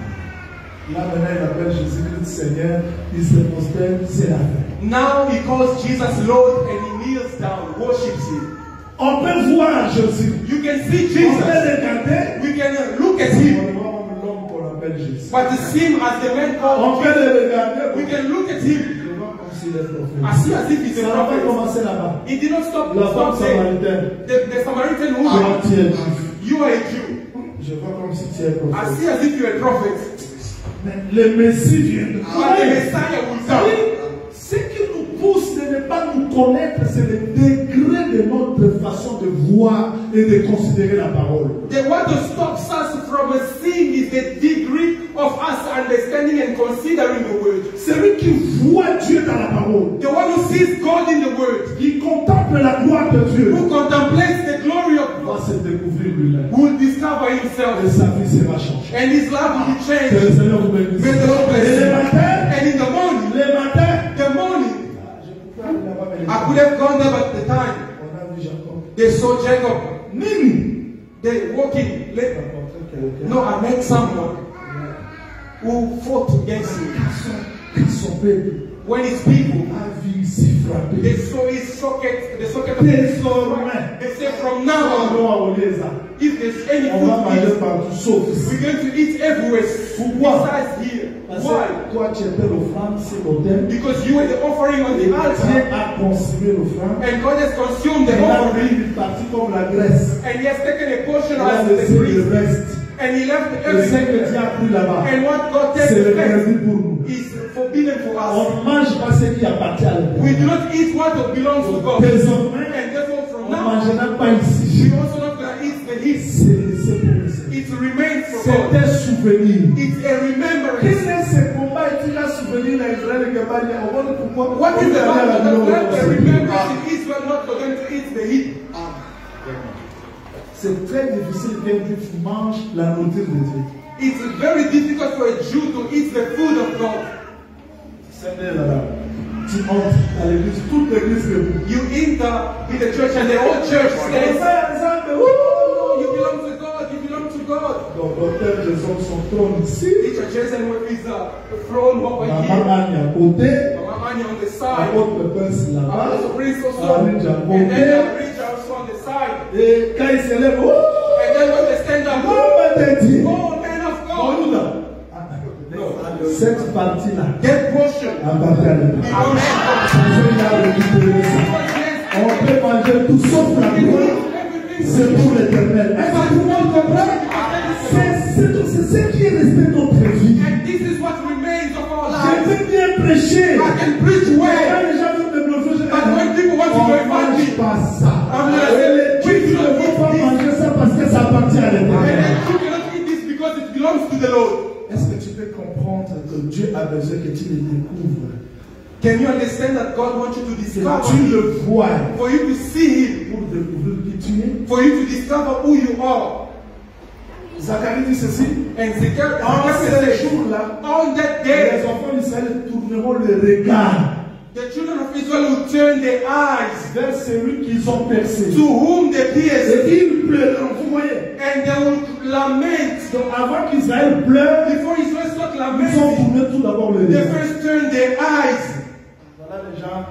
A: Là, maintenant, il appelle Jésus-Christ Seigneur. Il se prosterne, c'est la fin.
B: Now he calls Jesus Lord and he kneels down, worships him.
A: On peut voir Jésus.
B: You can see
A: On
B: Jesus.
A: peut regarder.
B: We can uh, look at
A: On
B: him.
A: voit l'homme qu'on appelle Jésus.
B: But to see him as the man
A: On
B: called
A: peut
B: Jesus,
A: le regarder.
B: we can look at him
A: Je vois comme s'il est prophète.
B: as see as if he's
A: Ça
B: a
A: n'a pas
B: prophet.
A: commencé là-bas.
B: He did not stop,
A: La femme
B: stop there.
A: samaritaine.
B: The, the Samaritan
A: Toi,
B: woman,
A: tu es juif.
B: you are a Jew.
A: Je vois comme si tu es
B: I
A: prophète.
B: see as if you're a prophet.
A: Mais le Messie vient.
B: But the Messiah will come.
A: Ce qui nous pousse de ne pas nous connaître, c'est le degré de notre façon de voir et de considérer la parole.
B: The what to stop us from seeing is the degree of us understanding and considering the word.
A: Celui qui voit Dieu dans la parole,
B: The one who sees God in the word,
A: qui contemple la gloire de Dieu,
B: who contemplates the glory of God,
A: va se découvrir lui-même.
B: will discover
A: Et
B: himself,
A: sa vie sera changée.
B: and his life will be
A: Que le
B: changed.
A: Seigneur vous bénisse.
B: May the Lord bless
A: Et
B: you.
A: le matin,
B: And in the morning,
A: le matin,
B: the morning,
A: je peux aller là-bas, mais
B: I could have gone there at the time.
A: on a vu Jacob.
B: They saw Jacob.
A: Nini.
B: They walking.
A: J'ai rencontré quelqu'un.
B: No, I met someone who fought against him.
A: Quand son peuple
B: When his people,
A: a vu si frappé.
B: they saw his socket, the socket of
A: Désormais,
B: his They said from now on,
A: on va rouler ça.
B: if there's any
A: On va manger
B: food,
A: partout sauf ici.
B: we're going to eat everywhere
A: Pourquoi?
B: besides here.
A: Parce
B: Why?
A: que toi, tu étais l'offrande sur l'autel.
B: Because you were the offering on
A: Et
B: the
A: Dieu
B: altar,
A: a consumé l'offrande.
B: and God has consumed the
A: Il a
B: offering,
A: pris une partie comme la graisse.
B: and He has taken a portion
A: Il a
B: as the
A: laissé le
B: priest,
A: reste.
B: and He left
A: Et ce que Dieu
B: everything.
A: a pris là-bas,
B: And what God
A: c'est
B: takes
A: le
B: place
A: crédit pour nous.
B: forbidden for us.
A: On ne mange pas ce qui appartient à l'Éternel.
B: We do not eat what belongs to God.
A: Désormais,
B: And therefore from
A: on ne
B: now,
A: mangera pas ici.
B: we also not going to eat the heat.
A: C'est laissé pour le Seigneur.
B: It remains for
A: C'est
B: God.
A: un souvenir.
B: It's a remembrance.
A: Quel est ce combat? Est-il un souvenir d'Israël et Gabalia? On voit pourquoi.
B: What is the
A: Pourquoi
B: Bible
A: on
B: that
A: a
B: a
A: la
B: remembrance in Israel not going to eat the heat?
A: C'est très difficile qu'un juif mange la nourriture de Dieu.
B: It's very difficult for a Jew to eat the food of God.
A: Seigneur, là, tu entres à l'église, toute l'église est debout.
B: You enter in the church and the whole church
A: Et
B: says,
A: ça, ça, mais,
B: oh,
A: ouh!
B: you belong to God, you belong to God.
A: Donc, l'autel de son, son trône ici,
B: Teacher Jason with his uh, throne over
A: Maman
B: here,
A: Annie à côté,
B: Mama Annie on the side,
A: l'autre prince là-bas,
B: Apostle Prince also,
A: Arrange à
B: and then
A: côté,
B: Arrange also on the side.
A: et quand il se lève, ouh!
B: And then when they stand up,
A: Comment t'as dit?
B: oh, man of
A: Bon, nous
B: God,
A: là. Cette partie-là
B: get portion.
A: appartient à l'Éternel.
B: Belongs
A: Je vais la récupérer ça. On peut manger tout sauf la gloire. C'est pour l'Éternel. Est-ce que tout le monde comprend? C'est c'est ce qui est resté de notre vie.
B: And this is what remains of our
A: Je
B: lives.
A: veux bien prêcher.
B: I can preach
A: Quand
B: well.
A: les gens veulent me glorifier, je
B: But when people want to
A: on ne
B: glorify
A: mange
B: me,
A: pas ça.
B: I'm gonna
A: Et
B: say,
A: les
B: we
A: Juifs
B: do
A: ne
B: not
A: vont
B: eat
A: pas
B: this.
A: manger ça parce que ça appartient à
B: And
A: l'Éternel.
B: then you cannot eat this because it belongs to the Lord.
A: Est-ce que tu peux comprendre que Dieu a besoin que tu le découvres?
B: Can you understand that God wants you to
A: Que
B: discover
A: tu
B: Him?
A: le vois
B: For you to see Him,
A: pour découvrir qui tu es.
B: for you to discover who you are.
A: Zacharie dit ceci.
B: And Zechariah
A: En
B: Zechariah
A: ce
B: says,
A: jour-là,
B: on that
A: les
B: day,
A: enfants d'Israël tourneront le regard
B: the children of Israel will turn their eyes
A: vers celui qu'ils ont percé.
B: to whom they pierced,
A: Et ils pleureront, vous voyez.
B: and they will lament.
A: Donc avant qu'Israël pleure,
B: Before Israel start
A: ils ont
B: lamenting,
A: tourné tout d'abord le
B: they
A: regard.
B: first turn their eyes.
A: Voilà les gens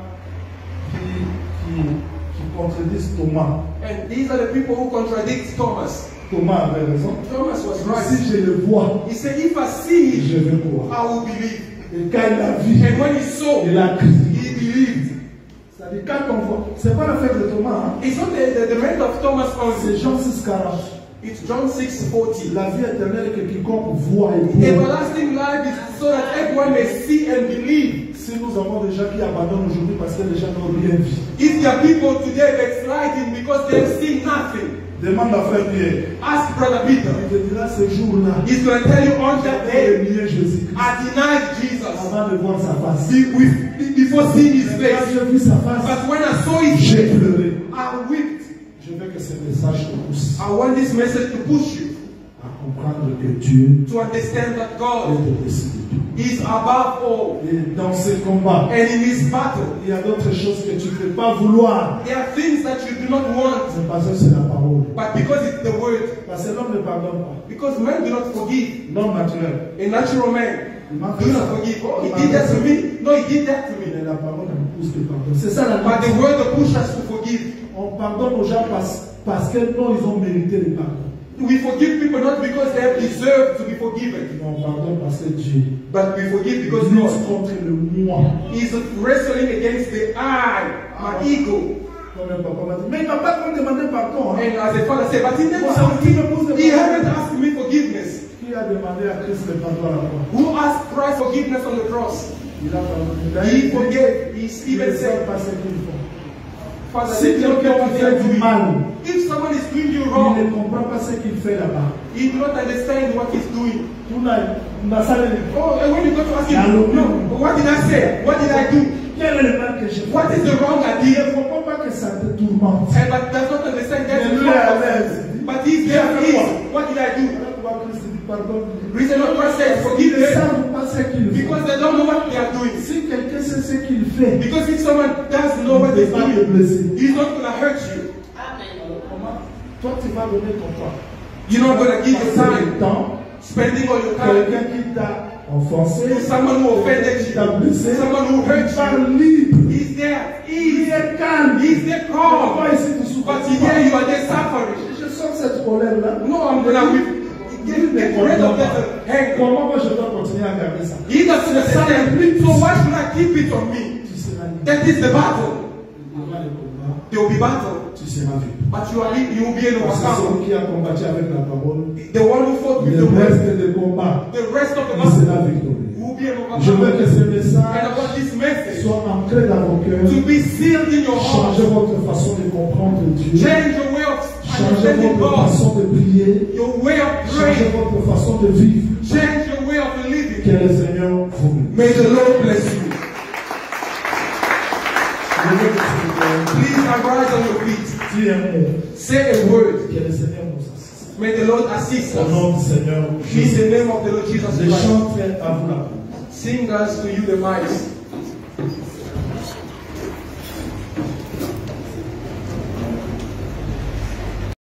A: qui, qui, qui contredisent Thomas.
B: And these are the people who contradict Thomas.
A: Thomas avait raison.
B: Thomas was right.
A: Si je le vois,
B: He said, if I see Him,
A: je vais croire.
B: I will believe.
A: Et quand il a vu,
B: And when he saw,
A: il a crié.
B: he believed.
A: C'est-à-dire quand on voit, c'est pas l'affaire de Thomas, hein.
B: It's not the, the, the matter of Thomas
A: C'est
B: only.
A: Jean six quarante.
B: It's John six forty.
A: La vie éternelle que quiconque voit et croit.
B: Everlasting life is so that everyone may see and believe.
A: Si nous avons des gens qui abandonnent aujourd'hui parce que les gens n'ont rien vu,
B: If there are people today backsliding because they have seen nothing,
A: demande à frère Pierre.
B: ask Brother Peter.
A: Il te dira ce jour-là,
B: He's going to tell you on that
A: j'ai
B: day,
A: nié Jésus-Christ
B: I denied Jesus
A: avant de voir sa face.
B: be- with- before seeing his
A: Quand
B: face.
A: j'ai vu sa face,
B: But when I saw his
A: j'ai
B: face,
A: pleuré.
B: I wept.
A: Je veux que ce message te pousse
B: I want this message to push you
A: à comprendre que Dieu
B: to understand that
A: est
B: God
A: au-dessus de tout.
B: is above all.
A: Et dans ces combats,
B: And in his battle,
A: il y a d'autres choses que tu ne peux pas vouloir.
B: there are things that you do not want,
A: C'est parce que c'est la parole.
B: but because it's the word,
A: Parce que l'homme ne pardonne pas.
B: because men do not forgive.
A: L'homme naturel.
B: A natural man
A: Il m'a
B: do
A: fait ça.
B: not forgive. Oh, he
A: Il m'a
B: did that
A: fait
B: to
A: ça.
B: me. No, he did that to
A: Mais
B: me.
A: la parole nous pousse de pardonner. C'est ça la
B: But the
A: lutte.
B: word will push us to forgive.
A: On pardonne aux gens parce, parce que non, ils ont mérité le pardon.
B: We forgive people not because they have deserved to be forgiven,
A: Mais on pardonne parce que Dieu
B: but we forgive because
A: lutte
B: God
A: contre le moi.
B: is wrestling against the I, my ego.
A: Comme un papa m'a dit, mais il m'a pas demandé pardon. Hein.
B: And as a father said, but he never
A: Moi,
B: asked
A: qui me
B: me,
A: pose des
B: he
A: pardons?
B: haven't asked me forgiveness.
A: Qui a demandé à Christ le pardon à la croix?
B: Who asked Christ forgiveness on the cross?
A: Il a pardonné.
B: He forgave. He
A: Ils
B: even
A: ne savent
B: said,
A: pas ce qu'ils font.
B: Father,
A: Si
B: let your
A: quelqu'un
B: people
A: fait du
B: do
A: mal,
B: If someone is doing you
A: il ne
B: wrong,
A: comprend pas ce qu'il fait là-bas.
B: he do not understand what he's doing.
A: Tout là, on a ça les
B: Oh, and when you go to ask
A: Yeah,
B: him,
A: look.
B: no, what did I say? What did I do?
A: Quel est le mal que j'ai fait?
B: What is the wrong I
A: Il
B: did?
A: ne comprend pas que ça te tourmente.
B: And but does not understand that
A: Mais
B: is
A: lui est à
B: wrong.
A: l'aise.
B: But he's there at ease. What did I do?
A: Voilà pourquoi Christ dit pardon.
B: Reason why Christ said, forgive
A: Ils ne
B: them
A: savent pas ce qu'ils font.
B: because they don't know what they are doing.
A: Si quelqu'un sait ce qu'il fait,
B: Because if someone doesn't know what
A: il ne
B: he's
A: peut pas te
B: doing,
A: blesser.
B: he's not going to hurt you.
A: Alors comment? Toi, tu vas donner ton temps.
B: You're not going to give your
A: Passer le
B: time
A: temps.
B: spending all your time
A: Quelqu'un qui t'a offensé,
B: to someone who offended
A: qui t'a
B: you,
A: blessé,
B: someone who hurt
A: il parle
B: you.
A: libre.
B: He's there.
A: Il
B: He's,
A: est calme.
B: he's there calm.
A: Pourquoi ici tu souffres?
B: But here you are there suffering.
A: Je sens cette colère-là.
B: No, I'm going to get, get rid of that anger.
A: Comment moi je dois continuer à garder ça?
B: He doesn't understand. So why should I keep it on me?
A: Tu seras libre.
B: That is the battle.
A: Il y aura le combat.
B: There will be battle.
A: Tu seras victoire.
B: But you are you will be an
A: Parce que
B: overcomer.
A: celui qui a combattu avec la parole,
B: The one who fought with
A: le
B: the word,
A: reste des combats,
B: the rest of the
A: il
B: battle
A: sera victorieux.
B: will bien, mon papa.
A: Je veux que ce
B: And
A: message
B: about this message,
A: soit ancré dans vos cœurs.
B: to be sealed in your heart.
A: Changez votre façon de comprendre Dieu.
B: Change your way of
A: Changez
B: understanding
A: votre
B: God.
A: façon de prier.
B: Your way of
A: Changez
B: praying.
A: votre façon de vivre.
B: Change your way of living.
A: Que le Seigneur vous bénisse.
B: May the Lord bless you. Please arise on your feet.
A: Dis un mot.
B: Say a word.
A: Que le Seigneur nous assiste.
B: May the Lord assist
A: Au
B: us.
A: nom du Seigneur
B: In
A: Jésus.
B: the name of the Lord Jesus
A: Les
B: Christ.
A: chants à vous la.
B: Singers to you the mice.